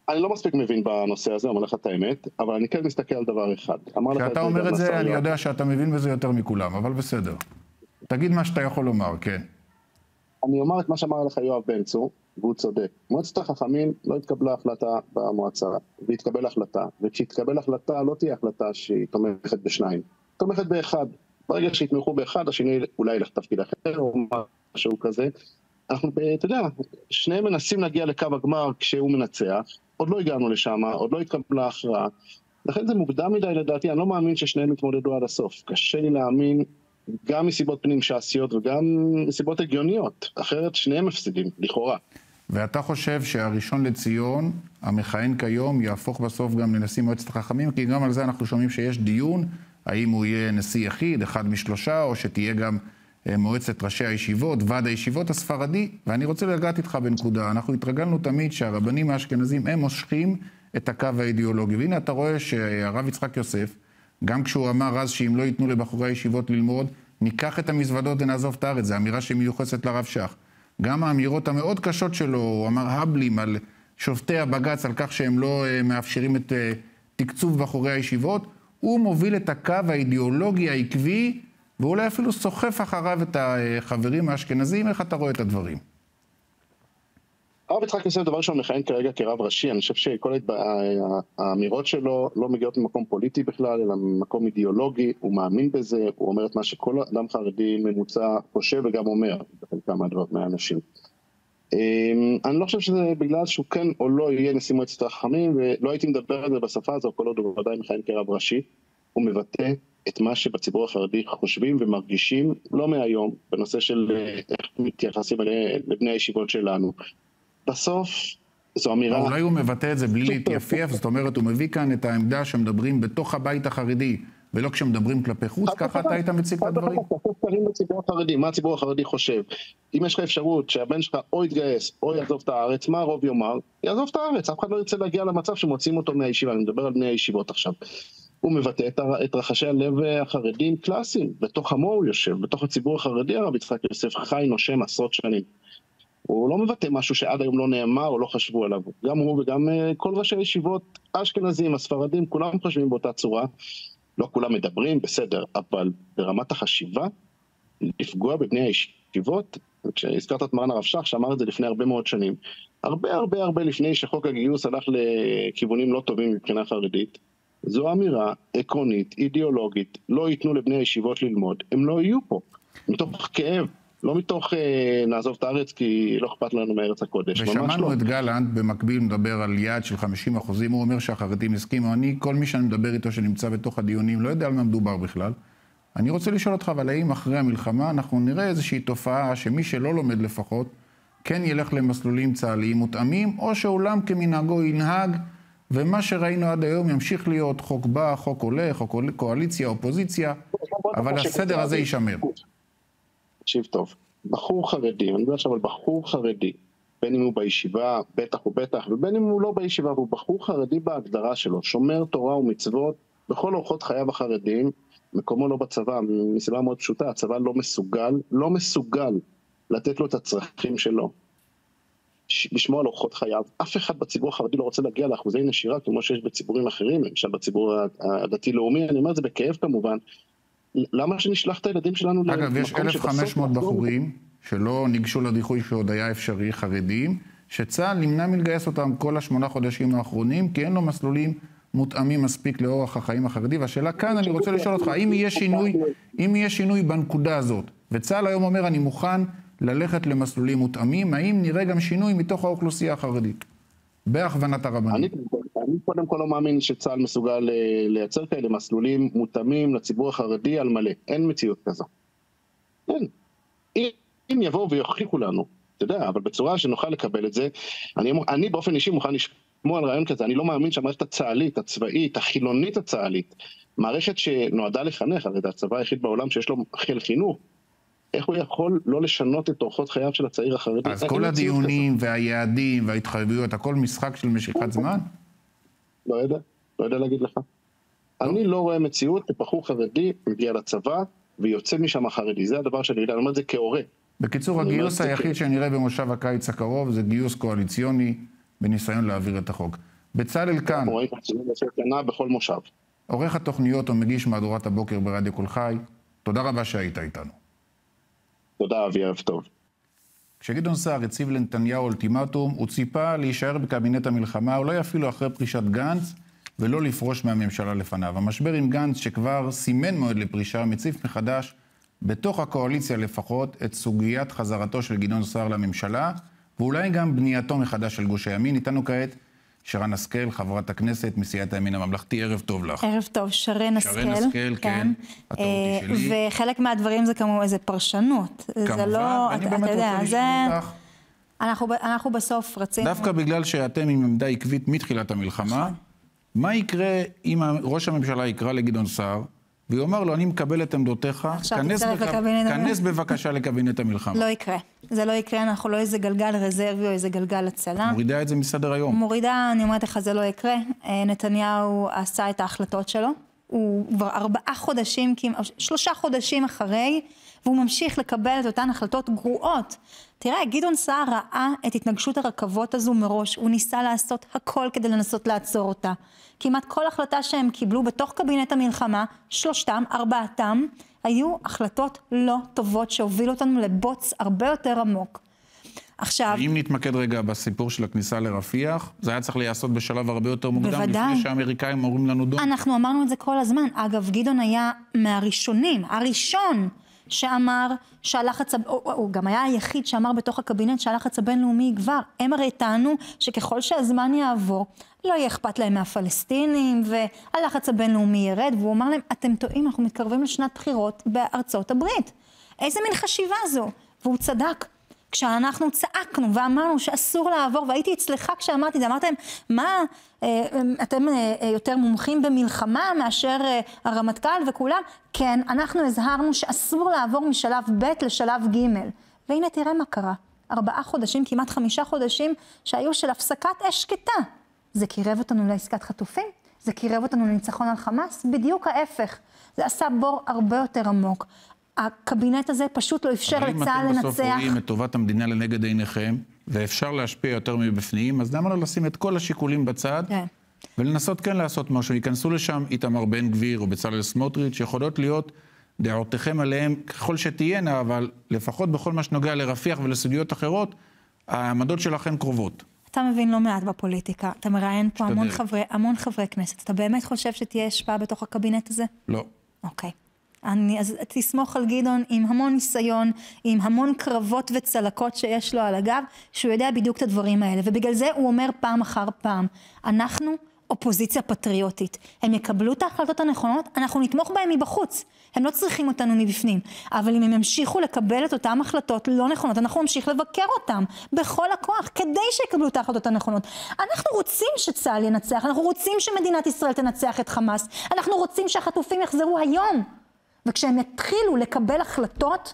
אני לא מספיק מבין בנושא הזה, אומר לך את האמת, אבל אני כן מסתכל על דבר אחד.
כשאתה אומר את זה, אני יודע שאתה מבין בזה יותר מכולם, אבל בסדר. תגיד מה שאתה יכול לומר, כן.
אני אומר את מה שאמר לך יואב בן צור, והוא צודק. מועצת החכמים לא התקבלה החלטה במועצה, והתקבל החלטה, וכשהתקבל החלטה לא תהיה החלטה שהיא תומכת בשניים, תומכת באחד. ברגע שהתמכו באחד, השני אולי ילך תפקיד אחר, או משהו כזה. אנחנו, אתה יודע, שניהם מנסים להגיע לקו הגמר כשהוא מנצח, עוד לא הגענו לשם, עוד לא התקבלה הכרעה. לכן זה מוקדם מדי לדעתי, אני לא מאמין ששניהם יתמודדו עד הסוף. קשה לי להאמין, גם מסיבות פנים שעשיות וגם מסיבות הגיוניות. אחרת שניהם מפסידים, לכאורה.
ואתה חושב שהראשון לציון, המכהן כיום, יהפוך בסוף גם לנשיא מועצת החכמים? כי גם על זה אנחנו שומעים שיש דיון, האם הוא יהיה נשיא יחיד, אחד משלושה, או שתהיה גם מועצת ראשי הישיבות, ועד הישיבות הספרדי. ואני רוצה לגעת איתך בנקודה. אנחנו התרגלנו תמיד שהרבנים האשכנזים הם מושכים את הקו האידיאולוגי. והנה אתה רואה שהרב יצחק יוסף, גם כשהוא אמר אז שאם לא ייתנו לבחורי הישיבות ללמוד, ניקח את המזוודות ונעזוב את הארץ. זו אמירה שמיוחסת לרב שך. גם האמירות המאוד קשות שלו, הוא אמר הבלים על שופטי הבג"ץ, על כך שהם לא מאפשרים את תקצוב בחורי הישיבות. הוא מוביל את הקו האידיאולוגי העקבי, ואולי אפילו סוחף אחריו את החברים האשכנזים. איך אתה רואה את הדברים?
הרב יצחק יוסף דבר שהוא מכהן כרגע כרב ראשי. אני חושב שכל האמירות שלו לא מגיעות ממקום פוליטי בכלל, אלא ממקום אידיאולוגי. הוא מאמין בזה, הוא אומר את מה שכל אדם חרדי ממוצע חושב וגם אומר, בחלקם מהאנשים. אני לא חושב שזה בגלל שהוא כן או לא יהיה נשיא מועצת החכמים, ולא הייתי מדבר על זה בשפה הזו, כל עוד הוא ודאי מכהן כרב ראשי. הוא מבטא את מה שבציבור החרדי חושבים ומרגישים לא מהיום, בנושא של איך מתייחסים לבני הישיבות שלנו. בסוף, זו אמירה...
אולי הוא מבטא את זה בלי להתייפייף, זאת אומרת, הוא מביא כאן את העמדה שמדברים בתוך הבית החרדי, ולא כשמדברים כלפי חוץ, ככה אתה היית מציג את הדברים?
מה הציבור החרדי חושב? אם יש לך אפשרות שהבן שלך או יתגייס או יעזוב את הארץ, מה הרוב יאמר? יעזוב את הארץ, אף אחד לא ירצה להגיע למצב שמוצאים אותו מהישיבה, אני מדבר על בני הישיבות עכשיו. הוא מבטא את רחשי הלב החרדים קלאסיים, בתוך עמו הוא יושב, בתוך הציבור החרדי הרב יצחק יוסף חי נושם עשרות שנים. הוא לא מבטא משהו שעד היום לא נאמר או לא חשבו עליו. גם הוא וגם כל ראשי הישיבות, האשכנזים, הספרדים, כולם חושבים באותה צורה. לא כולם מדברים, בסדר, אבל ברמת החשיבה, לפגוע בבני הישיבות, כשהזכרת את מרן הרב שך, שאמר את זה לפני הרבה מאוד שנים, הרבה הרבה הרבה לפני שחוק הגיוס הלך לכיוונים לא טובים מבחינה חרדית, זו אמירה עקרונית, אידיאולוגית, לא ייתנו לבני הישיבות ללמוד, הם לא יהיו פה, מתוך כאב. לא מתוך אה, נעזוב את הארץ, כי לא אכפת לנו מארץ הקודש.
ושמענו לא. את גלנט במקביל מדבר על יעד של חמישים אחוזים, הוא אומר שהחרדים הסכימו. אני, כל מי שאני מדבר איתו שנמצא בתוך הדיונים, לא יודע על מה מדובר בכלל. אני רוצה לשאול אותך, אבל האם אחרי המלחמה אנחנו נראה איזושהי תופעה שמי שלא לומד לפחות, כן ילך למסלולים צה"ליים מותאמים, או שעולם כמנהגו ינהג, ומה שראינו עד היום ימשיך להיות חוק בא, חוק עולה, חוק עולה, קואליציה, אופוזיציה, אבל הסדר הזה יישמר.
תקשיב טוב, בחור חרדי, אני מדבר עכשיו על בחור חרדי, בין אם הוא בישיבה, בטח ובטח, ובין אם הוא לא בישיבה, הוא בחור חרדי בהגדרה שלו, שומר תורה ומצוות, בכל אורחות חייו החרדיים, מקומו לא בצבא, מסיבה מאוד פשוטה, הצבא לא מסוגל, לא מסוגל לתת לו את הצרכים שלו, לשמור על אורחות חייו. אף אחד בציבור החרדי לא רוצה להגיע לאחוזי נשירה, כמו שיש בציבורים אחרים, למשל בציבור הדתי-לאומי, אני אומר את זה בכאב כמובן, למה שנשלח את הילדים שלנו למקום
שבסוף... אגב, יש אלף וחמש מאות בחורים שלא ניגשו לדיחוי שעוד היה אפשרי, חרדים, שצה"ל נמנע מלגייס אותם כל השמונה חודשים האחרונים, כי אין לו מסלולים מותאמים מספיק לאורח החיים החרדי. והשאלה כאן, אני רוצה לשאול אותך, האם יהיה שינוי, אם יהיה שינוי בנקודה הזאת, וצה"ל היום אומר, אני מוכן ללכת למסלולים מותאמים, האם נראה גם שינוי מתוך האוכלוסייה החרדית, בהכוונת הרבנים?
אני, אני קודם כל לא מאמין שצה"ל מסוגל לייצר כאלה מסלולים מותאמים לציבור החרדי על מלא. אין מציאות כזו. אין. אם יבואו ויוכיחו לנו, אתה יודע, אבל בצורה שנוכל לקבל את זה, אני, אני באופן אישי מוכן לשמוע על רעיון כזה. אני לא מאמין שהמערכת הצה"לית, הצבאית, החילונית הצה"לית, מערכת שנועדה לחנך, הרי זה הצבא היחיד בעולם שיש לו חיל חינוך, איך הוא יכול לא לשנות את אורחות חייו של הצעיר החרדי?
אז כל הדיונים והיעדים וההתחייבויות, הכל משחק של משיכת זמן?
לא יודע, לא יודע להגיד לך. אני לא רואה מציאות בחור חרדי מגיע לצבא ויוצא משם החרדי. זה הדבר שאני יודע, אני אומר את זה כהורה.
בקיצור, הגיוס היחיד שנראה במושב הקיץ הקרוב זה גיוס קואליציוני בניסיון להעביר את החוק. בצלאל כאן.
רואים את הסכנה בכל מושב.
עורך התוכניות ומגיש מהדורת הבוקר ברדיו כל חי, תודה רבה שהיית איתנו.
תודה, אבי, ערב טוב.
כשגדעון סער הציב לנתניהו אולטימטום, הוא ציפה להישאר בקבינט המלחמה, אולי אפילו אחרי פרישת גנץ, ולא לפרוש מהממשלה לפניו. המשבר עם גנץ, שכבר סימן מועד לפרישה, מציף מחדש, בתוך הקואליציה לפחות, את סוגיית חזרתו של גדעון סער לממשלה, ואולי גם בנייתו מחדש של גוש הימין. איתנו כעת שרן השכל, חברת הכנסת מסיעת הימין הממלכתי. ערב טוב לך.
ערב טוב, שרן השכל.
שרן השכל, כן. הטעות היא שלי.
וחלק מהדברים זה כמו איזה פרשנות.
כמובן, לא, אני באמת רוצה לשאול אותך.
אנחנו, אנחנו בסוף רצינו...
דווקא בגלל שאתם עם עמדה עקבית מתחילת המלחמה, מה יקרה אם ראש הממשלה יקרא לגדעון סער, והוא אומר לו, אני מקבל את עמדותיך, כנס, בק... כנס בבקשה לקבינט המלחמה.
לא יקרה. זה לא יקרה, אנחנו לא איזה גלגל רזרבי או איזה גלגל הצלה.
מורידה את זה מסדר היום.
מורידה, אני אומרת לך, זה לא יקרה. נתניהו עשה את ההחלטות שלו. הוא כבר ארבעה חודשים, שלושה חודשים אחרי, והוא ממשיך לקבל את אותן החלטות גרועות. תראה, גדעון סער ראה את התנגשות הרכבות הזו מראש. הוא ניסה לעשות הכל כדי לנסות לעצור אותה. כמעט כל החלטה שהם קיבלו בתוך קבינט המלחמה, שלושתם, ארבעתם, היו החלטות לא טובות שהובילו אותנו לבוץ הרבה יותר עמוק. עכשיו...
אם נתמקד רגע בסיפור של הכניסה לרפיח, זה היה צריך להיעשות בשלב הרבה יותר מוקדם,
בוודאי.
לפני שהאמריקאים אומרים לנו דום.
אנחנו אמרנו את זה כל הזמן. אגב, גדעון היה מהראשונים, הראשון שאמר שהלחץ, הוא, הוא גם היה היחיד שאמר בתוך הקבינט שהלחץ הבינלאומי יגבר. הם הרי טענו שככל שהזמן יעבור, לא יהיה אכפת להם מהפלסטינים, והלחץ הבינלאומי ירד, והוא אמר להם, אתם טועים, אנחנו מתקרבים לשנת בחירות בארצות הברית. איזה מין חשיבה זו? והוא צדק. כשאנחנו צעקנו ואמרנו שאסור לעבור, והייתי אצלך כשאמרתי, אמרתם, מה, אתם יותר מומחים במלחמה מאשר הרמטכ"ל וכולם? כן, אנחנו הזהרנו שאסור לעבור משלב ב' לשלב ג'. והנה תראה מה קרה. ארבעה חודשים, כמעט חמישה חודשים, שהיו של הפסקת אש שקטה. זה קירב אותנו לעסקת חטופים, זה קירב אותנו לניצחון על חמאס, בדיוק ההפך. זה עשה בור הרבה יותר עמוק. הקבינט הזה פשוט לא אפשר לצה"ל לנצח.
אם אתם בסוף רואים את טובת המדינה לנגד עיניכם, ואפשר להשפיע יותר מבפנים, אז למה לא לשים את כל השיקולים בצד, ולנסות כן לעשות משהו. ייכנסו לשם איתמר בן גביר או בצלאל סמוטריץ', שיכולות להיות דעותיכם עליהם ככל שתהיינה, אבל לפחות בכל מה שנוגע לרפיח ולסוגיות אחרות, העמדות שלכם קרובות.
אתה מבין לא מעט בפוליטיקה, אתה מראיין פה המון חברי, המון חברי כנסת. אתה באמת חושב שתהיה השפעה בתוך הקבינט הזה?
לא.
אוקיי. אני, אז תסמוך על גדעון עם המון ניסיון, עם המון קרבות וצלקות שיש לו על הגב, שהוא יודע בדיוק את הדברים האלה. ובגלל זה הוא אומר פעם אחר פעם, אנחנו אופוזיציה פטריוטית. הם יקבלו את ההחלטות הנכונות, אנחנו נתמוך בהם מבחוץ. הם לא צריכים אותנו מבפנים. אבל אם הם ימשיכו לקבל את אותם החלטות לא נכונות, אנחנו נמשיך לבקר אותם בכל הכוח, כדי שיקבלו את ההחלטות הנכונות. אנחנו רוצים שצה"ל ינצח, אנחנו רוצים שמדינת ישראל תנצח את חמאס, אנחנו רוצים שהחטופים יחזרו היום. וכשהם יתחילו לקבל החלטות,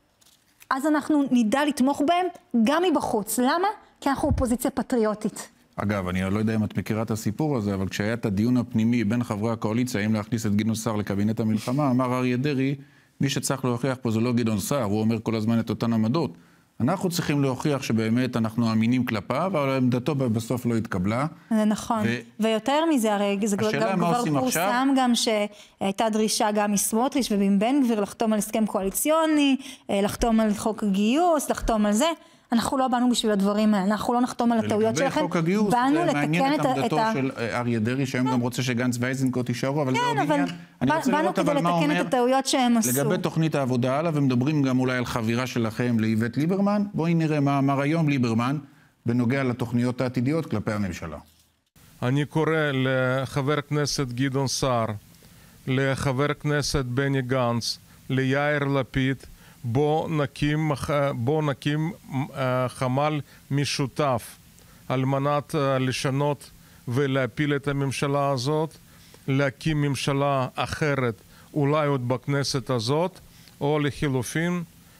אז אנחנו נדע לתמוך בהם גם מבחוץ. למה? כי אנחנו אופוזיציה פטריוטית.
אגב, אני לא יודע אם את מכירה את הסיפור הזה, אבל כשהיה את הדיון הפנימי בין חברי הקואליציה, אם להכניס את גדעון סער לקבינט המלחמה, אמר אריה דרעי, מי שצריך להוכיח פה זה לא גדעון סער, הוא אומר כל הזמן את אותן עמדות. אנחנו צריכים להוכיח שבאמת אנחנו אמינים כלפיו, אבל עמדתו בסוף לא התקבלה.
זה נכון. ו... ויותר מזה, הרי זה כבר פורסם גם שהייתה דרישה גם מסמוטריץ' ובן גביר לחתום על הסכם קואליציוני, לחתום על חוק הגיוס, לחתום על זה. אנחנו לא באנו בשביל הדברים האלה, אנחנו לא נחתום על הטעויות שלכם.
לגבי חוק הגיוס, זה מעניין את עמדתו של אריה דרעי, שהיום גם רוצה שגנץ ואיזנקוט יישארו, אבל זה עוד עניין. אני רוצה לראות אבל מה אומר לגבי תוכנית העבודה הלאה, ומדברים גם אולי על חבירה שלכם לאיווט ליברמן. בואי נראה מה אמר היום ליברמן, בנוגע לתוכניות העתידיות כלפי הממשלה.
אני קורא לחבר כנסת גדעון סער, לחבר כנסת בני גנץ, ליאיר לפיד, בוא נקים, בוא נקים חמ"ל משותף על מנת לשנות ולהפיל את הממשלה הזאת, להקים ממשלה אחרת, אולי עוד בכנסת הזאת, או לחילופין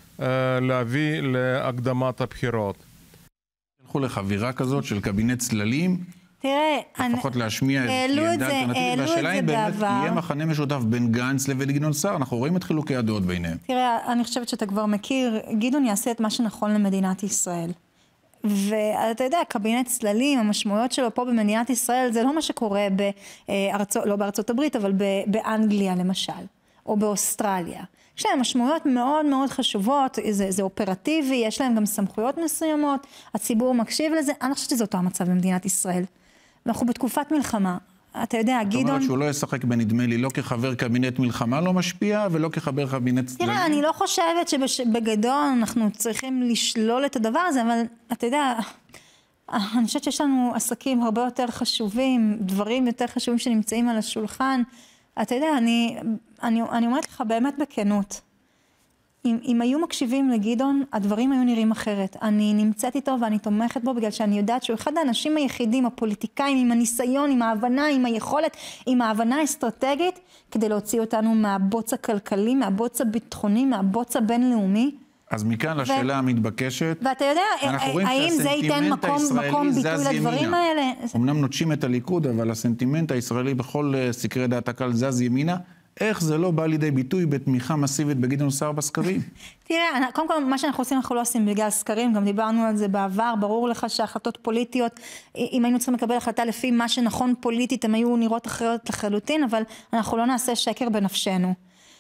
להביא להקדמת הבחירות.
הלכו לחבירה כזאת של קבינט צללים,
תראה,
לפחות להשמיע איזושהי עמדה אלטרנטיבית, והשאלה היא באמת יהיה מחנה משותף בין גנץ לבין גדעון סער, אנחנו רואים את חילוקי הדעות ביניהם.
תראה, אני חושבת שאתה כבר מכיר, גדעון יעשה את מה שנכון למדינת ישראל. ואתה יודע, קבינט צללים, המשמעויות שלו פה במדינת ישראל, זה לא מה שקורה בארצות, לא בארצות הברית, אבל באנגליה למשל, או באוסטרליה. יש להם משמעויות מאוד מאוד חשובות, זה, זה אופרטיבי, יש להם גם סמכויות מסוימות, הציבור מקשיב לזה, אני חושבת שזה אותו המצב במדינת ישראל. ואנחנו בתקופת מלחמה. אתה יודע, גדעון...
זאת אומרת שהוא לא ישחק בנדמה לי, לא כחבר קבינט מלחמה לא משפיע, ולא כחבר קבינט צללים.
תראה, אני לא חושבת שבגדול אנחנו צריכים לשלול את הדבר הזה, אבל אתה יודע, אני חושבת שיש לנו עסקים הרבה יותר חשובים, דברים יותר חשובים שנמצאים על השולחן. אתה יודע, אני, אני, אני אומרת לך באמת בכנות, אם, אם היו מקשיבים לגדעון, הדברים היו נראים אחרת. אני נמצאת איתו ואני תומכת בו, בגלל שאני יודעת שהוא אחד האנשים היחידים, הפוליטיקאים, עם הניסיון, עם ההבנה, עם היכולת, עם ההבנה האסטרטגית, כדי להוציא אותנו מהבוץ הכלכלי, מהבוץ הביטחוני, מהבוץ הבינלאומי.
אז מכאן לשאלה המתבקשת,
ואתה יודע, האם זה ייתן מקום, מקום ביטוי לדברים האלה?
אמנם נוטשים את הליכוד, אבל הסנטימנט הישראלי בכל סקרי דעת הקהל זז ימינה. איך זה לא בא לידי ביטוי בתמיכה מסיבית בגדעון סער בסקרים?
תראה, קודם כל, מה שאנחנו עושים, אנחנו לא עושים בגלל סקרים, גם דיברנו על זה בעבר, ברור לך שהחלטות פוליטיות, אם היינו צריכים לקבל החלטה לפי מה שנכון פוליטית, הם היו נראות אחרת לחלוטין, אבל אנחנו לא נעשה שקר בנפשנו.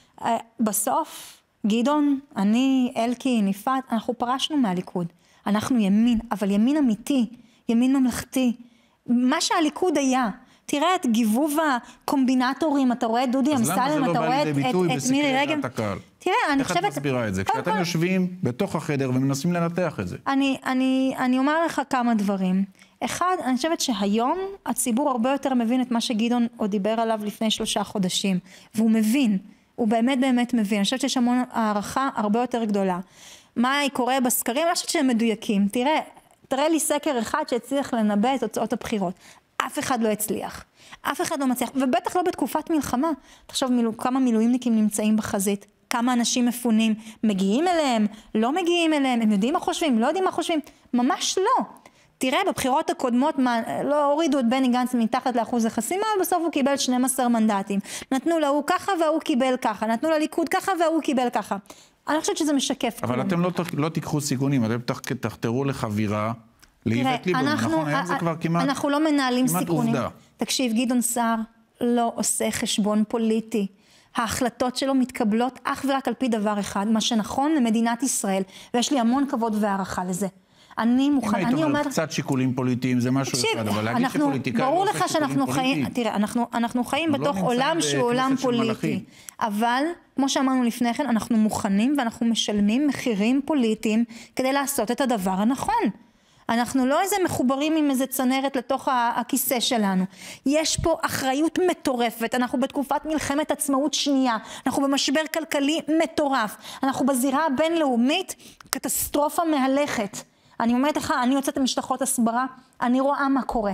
בסוף, גדעון, אני, אלקין, יפעת, אנחנו פרשנו מהליכוד. אנחנו ימין, אבל ימין אמיתי, ימין ממלכתי. מה שהליכוד היה, תראה את גיבוב הקומבינטורים, אתה רואה את דודי אמסלם, אתה רואה את מירי רגב. תראה, אני חושבת...
איך את מסבירה את זה? כשאתם יושבים בתוך החדר ומנסים לנתח את זה.
אני אומר לך כמה דברים. אחד, אני חושבת שהיום הציבור הרבה יותר מבין את מה שגדעון עוד דיבר עליו לפני שלושה חודשים. והוא מבין, הוא באמת באמת מבין. אני חושבת שיש המון הערכה הרבה יותר גדולה. מה קורה בסקרים? אני חושבת שהם מדויקים. תראה, תראה לי סקר אחד שהצליח לנבא את תוצאות הבחירות. אף אחד לא הצליח, אף אחד לא מצליח, ובטח לא בתקופת מלחמה. תחשוב מילו, כמה מילואימניקים נמצאים בחזית, כמה אנשים מפונים, מגיעים אליהם, לא מגיעים אליהם, הם יודעים מה חושבים, לא יודעים מה חושבים, ממש לא. תראה, בבחירות הקודמות, מה, לא הורידו את בני גנץ מתחת לאחוז החסימה, בסוף הוא קיבל שנים עשר מנדטים. נתנו לו ככה והוא קיבל ככה, נתנו לליכוד ככה והוא קיבל ככה. אני חושבת שזה משקף.
אבל אתם לא, לא תיקחו סיכונים, אתם תחתרו לחבירה, לאיווט ליברמן, נכון? היום זה כבר כמעט
אנחנו לא מנהלים סיכונים. תקשיב, גדעון סער לא עושה חשבון פוליטי. ההחלטות שלו מתקבלות אך ורק על פי דבר אחד, מה שנכון למדינת ישראל, ויש לי המון כבוד והערכה לזה. אני מוכן, אני אומרת...
אם היית אומרת קצת שיקולים פוליטיים, זה משהו אחד, אבל להגיד שפוליטיקאים לא עושה שיקולים פוליטיים.
תראה, אנחנו חיים בתוך עולם שהוא עולם פוליטי, אבל כמו שאמרנו לפני כן, אנחנו מוכנים ואנחנו משלמים מחירים פוליטיים כדי לעשות את הדבר הנכון. אנחנו לא איזה מחוברים עם איזה צנרת לתוך הכיסא שלנו. יש פה אחריות מטורפת. אנחנו בתקופת מלחמת עצמאות שנייה. אנחנו במשבר כלכלי מטורף. אנחנו בזירה הבינלאומית קטסטרופה מהלכת. אני אומרת לך, אני יוצאת למשלחות הסברה, אני רואה מה קורה.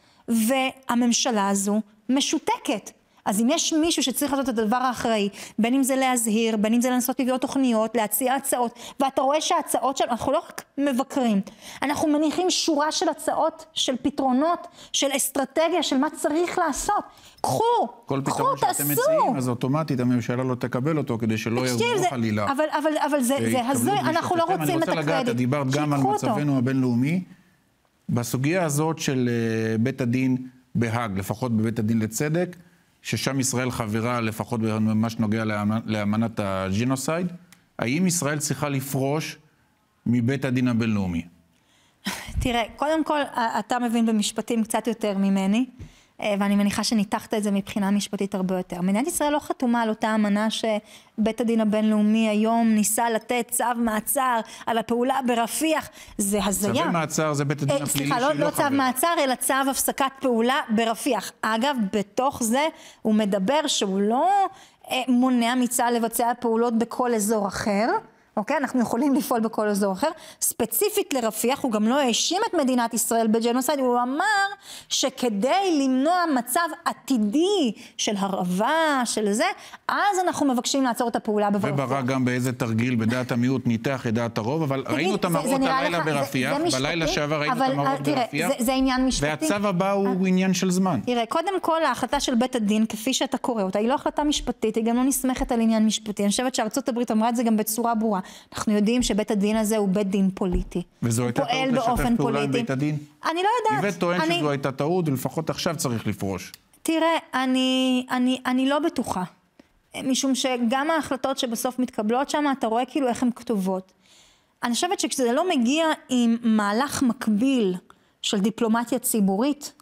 והממשלה הזו משותקת. אז אם יש מישהו שצריך לעשות את הדבר האחראי, בין אם זה להזהיר, בין אם זה לנסות לביא תוכניות, להציע הצעות, ואתה רואה שההצעות שלנו, אנחנו לא רק מבקרים, אנחנו מניחים שורה של הצעות, של פתרונות, של אסטרטגיה, של מה צריך לעשות. קחו,
כל
קחו,
פתרון שאתם
תעשו.
מציעים, אז אוטומטית הממשלה לא תקבל אותו, כדי שלא ירדו חלילה.
אבל, אבל, אבל זה, זה הזוי, אנחנו לא רוצים את הקרדיט.
לגעת, דיברת גם על מצבנו הבינלאומי, בסוגיה הזאת של בית הדין בהאג, לפחות בבית הדין לצדק, ששם ישראל חברה לפחות במה שנוגע לאמנת הג'נוסייד, האם ישראל צריכה לפרוש מבית הדין הבינלאומי?
תראה, קודם כל, אתה מבין במשפטים קצת יותר ממני, ואני מניחה שניתחת את זה מבחינה משפטית הרבה יותר. מדינת ישראל לא חתומה על אותה אמנה שבית הדין הבינלאומי היום ניסה לתת צו מעצר על הפעולה ברפיח. זה הזיה.
צווי מעצר זה בית הדין הפלילי
סליחה, לא, לא צו מעצר, אלא צו הפסקת פעולה ברפיח. אגב, בתוך זה הוא מדבר שהוא לא מונע מצה"ל לבצע פעולות בכל אזור אחר, אוקיי? אנחנו יכולים לפעול בכל אזור אחר. ספציפית לרפיח, הוא גם לא האשים את מדינת ישראל בג'נוסייד, הוא אמר שכדי למנוע מצב עתידי של הרעבה, של זה, אז אנחנו מבקשים לעצור את הפעולה ברפיח.
וברק גם באיזה תרגיל בדעת המיעוט ניתח את דעת הרוב, אבל ראינו את המראות הלילה ברפיח, בלילה שעבר ראינו את המראות ברפיח,
זה עניין משפטי.
והצו הבא הוא עניין של זמן.
תראה, קודם כל ההחלטה של בית הדין, כפי שאתה קורא אותה, היא לא החלטה משפטית, היא גם לא נסמכת על עניין משפטי. אני חושבת שארצות הברית אמרה את זה גם בצורה ברורה. אנחנו יודעים שבית הדין הזה הוא בית דין פוליטי.
וזו הייתה טעות לשתף פעולה עם בית הדין?
אני לא יודעת.
איווט טוען שזו הייתה טעות, ולפחות עכשיו צריך לפרוש.
תראה, אני, אני, אני לא בטוחה. משום שגם ההחלטות שבסוף מתקבלות שם, אתה רואה כאילו איך הן כתובות. אני חושבת שכשזה לא מגיע עם מהלך מקביל של דיפלומטיה ציבורית,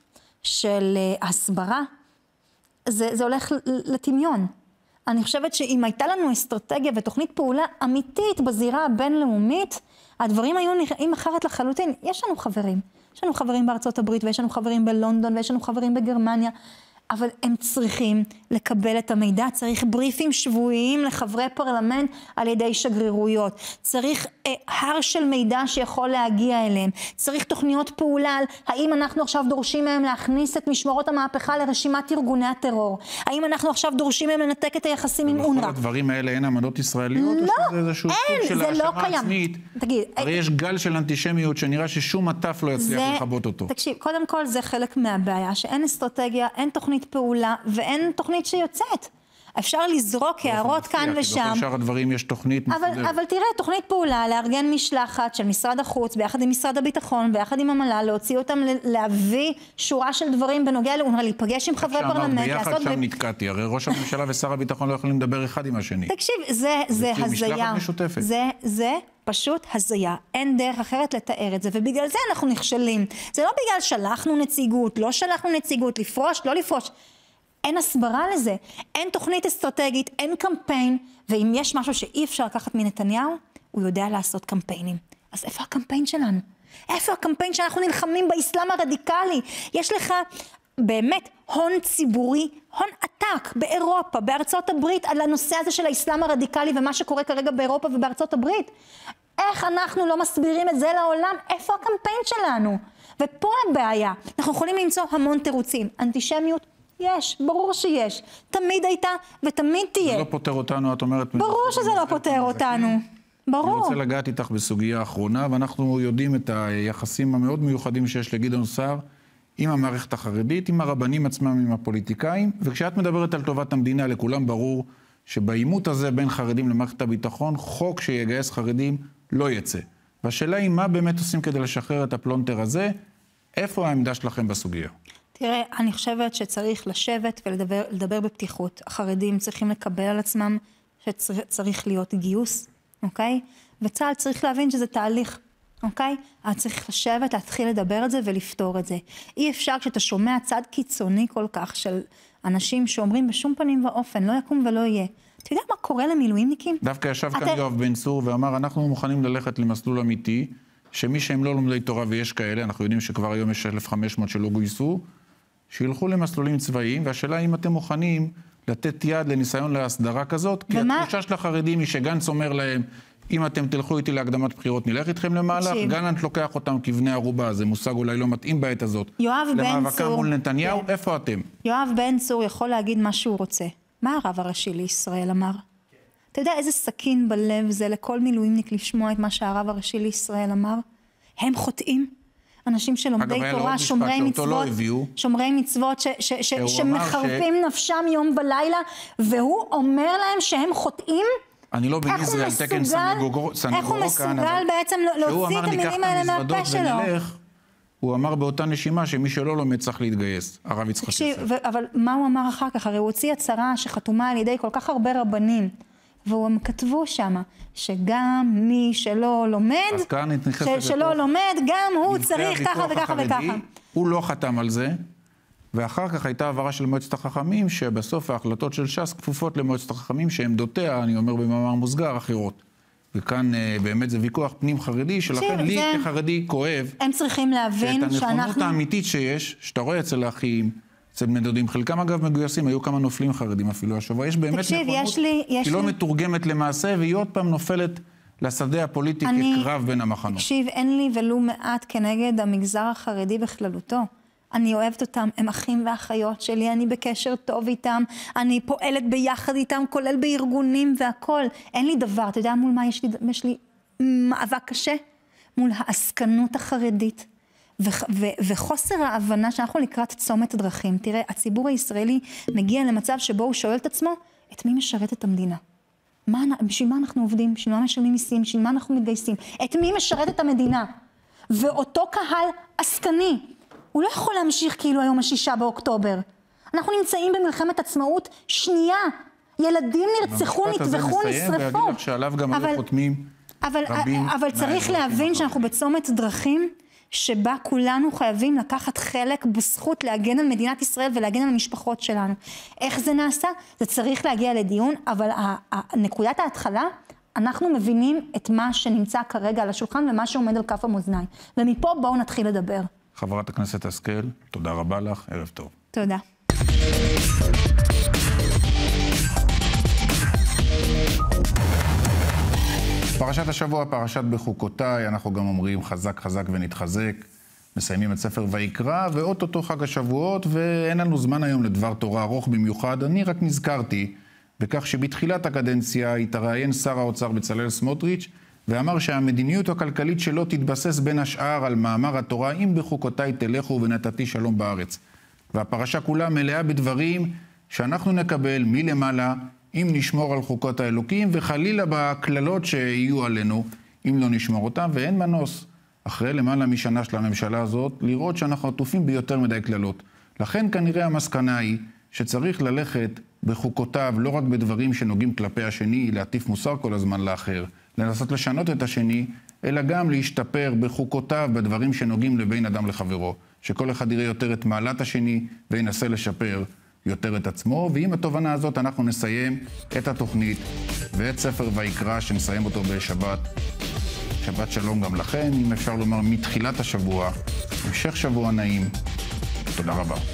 של uh, הסברה, זה, זה הולך לטמיון. אני חושבת שאם הייתה לנו אסטרטגיה ותוכנית פעולה אמיתית בזירה הבינלאומית, הדברים היו נראים אחרת לחלוטין. יש לנו חברים. יש לנו חברים בארצות הברית, ויש לנו חברים בלונדון, ויש לנו חברים בגרמניה, אבל הם צריכים לקבל את המידע, צריך בריפים שבועיים לחברי פרלמנט על ידי שגרירויות, צריך אה, הר של מידע שיכול להגיע אליהם, צריך תוכניות פעולה על האם אנחנו עכשיו דורשים מהם להכניס את משמרות המהפכה לרשימת ארגוני הטרור, האם אנחנו עכשיו דורשים מהם לנתק את היחסים עם אונר"א.
בכל הדברים האלה אין עמדות ישראליות?
לא,
או שזה איזשהו
אין,
סוג
זה
של
לא
האשמה
קיים.
עצמית?
תגיד,
הרי יש גל של אנטישמיות שנראה ששום עטף לא יצליח
זה,
לכבות אותו.
תקשיב, קודם כל זה חלק מהבעיה, שאין אסטרטגיה, אין תוכנית פעולה ואין תוכנית שיוצאת. אפשר לזרוק הערות כאן ושם.
בכל שאר הדברים יש תוכנית מסודרת.
אבל, אבל תראה, תוכנית פעולה, לארגן משלחת של משרד החוץ, ביחד עם משרד הביטחון, ביחד עם המל"ל, להוציא אותם להביא שורה של דברים בנוגע לאונר"א, להיפגש עם חברי פרלמנט.
ביחד שם נתקעתי, הרי ראש הממשלה ושר הביטחון לא יכולים לדבר אחד עם השני.
תקשיב, זה, זה הזיה.
משלחת משותפת.
זה, זה פשוט הזיה. אין דרך אחרת לתאר את זה, ובגלל זה אנחנו נכשלים. זה לא בגלל שלחנו נציגות, לא שלחנו נציגות, לפרוש, לא לפרוש. אין הסברה לזה, אין תוכנית אסטרטגית, אין קמפיין, ואם יש משהו שאי אפשר לקחת מנתניהו, הוא יודע לעשות קמפיינים. אז איפה הקמפיין שלנו? איפה הקמפיין שאנחנו נלחמים באסלאם הרדיקלי? יש לך באמת הון ציבורי, הון עתק באירופה, בארצות הברית, על הנושא הזה של האסלאם הרדיקלי ומה שקורה כרגע באירופה ובארצות הברית. איך אנחנו לא מסבירים את זה לעולם? איפה הקמפיין שלנו? ופה הבעיה, אנחנו יכולים למצוא המון תירוצים, אנטישמיות, יש, ברור שיש. תמיד הייתה ותמיד תהיה.
זה לא פותר אותנו, את אומרת.
ברור שזה לא פותר אותנו. ברור.
אני רוצה לגעת איתך בסוגיה האחרונה, ואנחנו יודעים את היחסים המאוד מיוחדים שיש לגדעון סער עם המערכת החרדית, עם הרבנים עצמם, עם הפוליטיקאים, וכשאת מדברת על טובת המדינה, לכולם ברור שבעימות הזה בין חרדים למערכת הביטחון, חוק שיגייס חרדים לא יצא. והשאלה היא מה באמת עושים כדי לשחרר את הפלונטר הזה, איפה העמדה שלכם בסוגיה?
תראה, אני חושבת שצריך לשבת ולדבר לדבר בפתיחות. החרדים צריכים לקבל על עצמם שצריך להיות גיוס, אוקיי? וצה"ל צריך להבין שזה תהליך, אוקיי? אז צריך לשבת, להתחיל לדבר את זה ולפתור את זה. אי אפשר כשאתה שומע צד קיצוני כל כך של אנשים שאומרים בשום פנים ואופן, לא יקום ולא יהיה. אתה יודע מה קורה למילואימניקים?
דווקא ישב כאן יואב בן צור ואמר, אנחנו מוכנים ללכת למסלול אמיתי, שמי שהם לא לומדי תורה ויש כאלה, אנחנו יודעים שכבר היום יש אלף וחמש מאות שלא גויסו, שילכו למסלולים צבאיים, והשאלה אם אתם מוכנים לתת יד לניסיון להסדרה כזאת, כי ומה? התחושה של החרדים היא שגנץ אומר להם, אם אתם תלכו איתי להקדמת בחירות, נלך איתכם למהלך, גלנט לוקח אותם כבני ערובה, זה מושג אולי לא מתאים בעת הזאת.
יואב בן צור.
למאבקה מול נתניהו, כן. איפה אתם?
יואב בן צור יכול להגיד מה שהוא רוצה. מה הרב הראשי לישראל אמר? כן. אתה יודע איזה סכין בלב זה לכל מילואימניק לשמוע את מה שהרב הראשי לישראל אמר? הם חוטאים. אנשים שלומדי תורה, שומרי מצוות, שומרי מצוות שמחרפים נפשם יום ולילה, והוא אומר להם שהם חוטאים?
אני לא בגזרי על תקן סנגורו כאן,
איך הוא מסוגל בעצם להוציא את המילים האלה מהפה שלו?
הוא אמר באותה נשימה שמי שלא לומד צריך להתגייס, הרב יצחק יוסף.
אבל מה הוא אמר אחר כך? הרי הוא הוציא הצהרה שחתומה על ידי כל כך הרבה רבנים, והם כתבו שם שגם מי שלא לומד, שלא לומד, גם הוא צריך ככה וככה וככה.
הוא לא חתם על זה, ואחר כך הייתה העברה של מועצת החכמים, שבסוף ההחלטות של ש"ס כפופות למועצת החכמים, שעמדותיה, אני אומר במאמר מוסגר, אחרות. וכאן באמת זה ויכוח פנים חרדי, שלכן לי כחרדי כואב,
הם צריכים להבין שאנחנו...
שאת הנכונות האמיתית שיש, שאתה רואה אצל האחים, אצל בני דודים, חלקם אגב מגויסים, היו כמה נופלים חרדים אפילו השבוע, יש באמת נכונות שהיא לא מתורגמת למעשה, והיא עוד פעם נופלת לשדה הפוליטי כקרב בין המחנות.
תקשיב, אין לי ולו מעט כנגד המגזר החרדי בכללותו. אני אוהבת אותם, הם אחים ואחיות שלי, אני בקשר טוב איתם, אני פועלת ביחד איתם, כולל בארגונים והכל. אין לי דבר, אתה יודע מול מה יש לי, יש לי מאבק קשה? מול העסקנות החרדית. ו- ו- וחוסר ההבנה שאנחנו לקראת צומת דרכים. תראה, הציבור הישראלי מגיע למצב שבו הוא שואל את עצמו, את מי משרת את המדינה? מה, בשביל מה אנחנו עובדים? בשביל מה משלמים מיסים? בשביל מה אנחנו מתגייסים? את מי משרת את המדינה? ואותו קהל עסקני, הוא לא יכול להמשיך כאילו היום השישה באוקטובר. אנחנו נמצאים במלחמת עצמאות שנייה. ילדים נרצחו, נטבחו, נשרפו.
שעליו גם הרבה חותמים
אבל, אבל צריך להבין שאנחנו בצומת דרכים שבה כולנו חייבים לקחת חלק בזכות להגן על מדינת ישראל ולהגן על המשפחות שלנו. איך זה נעשה? זה צריך להגיע לדיון, אבל נקודת ההתחלה, אנחנו מבינים את מה שנמצא כרגע על השולחן ומה שעומד על כף המאזניים. ומפה בואו נתחיל לדבר.
חברת הכנסת השכל, תודה רבה לך, ערב טוב.
תודה.
פרשת השבוע, פרשת בחוקותיי, אנחנו גם אומרים חזק חזק ונתחזק, מסיימים את ספר ויקרא, ואוטוטו חג השבועות, ואין לנו זמן היום לדבר תורה ארוך במיוחד. אני רק נזכרתי בכך שבתחילת הקדנציה התראיין שר האוצר בצלאל סמוטריץ' ואמר שהמדיניות הכלכלית שלו תתבסס בין השאר על מאמר התורה, אם בחוקותיי תלכו ונתתי שלום בארץ. והפרשה כולה מלאה בדברים שאנחנו נקבל מלמעלה, אם נשמור על חוקות האלוקים, וחלילה בכללות שיהיו עלינו, אם לא נשמור אותם, ואין מנוס, אחרי למעלה משנה של הממשלה הזאת, לראות שאנחנו עטופים ביותר מדי כללות. לכן כנראה המסקנה היא שצריך ללכת בחוקותיו, לא רק בדברים שנוגעים כלפי השני, להטיף מוסר כל הזמן לאחר, לנסות לשנות את השני, אלא גם להשתפר בחוקותיו, בדברים שנוגעים לבין אדם לחברו, שכל אחד יראה יותר את מעלת השני, וינסה לשפר יותר את עצמו, ועם התובנה הזאת אנחנו נסיים את התוכנית ואת ספר ויקרא שנסיים אותו בשבת. שבת שלום גם לכם, אם אפשר לומר מתחילת השבוע, המשך שבוע נעים. תודה רבה.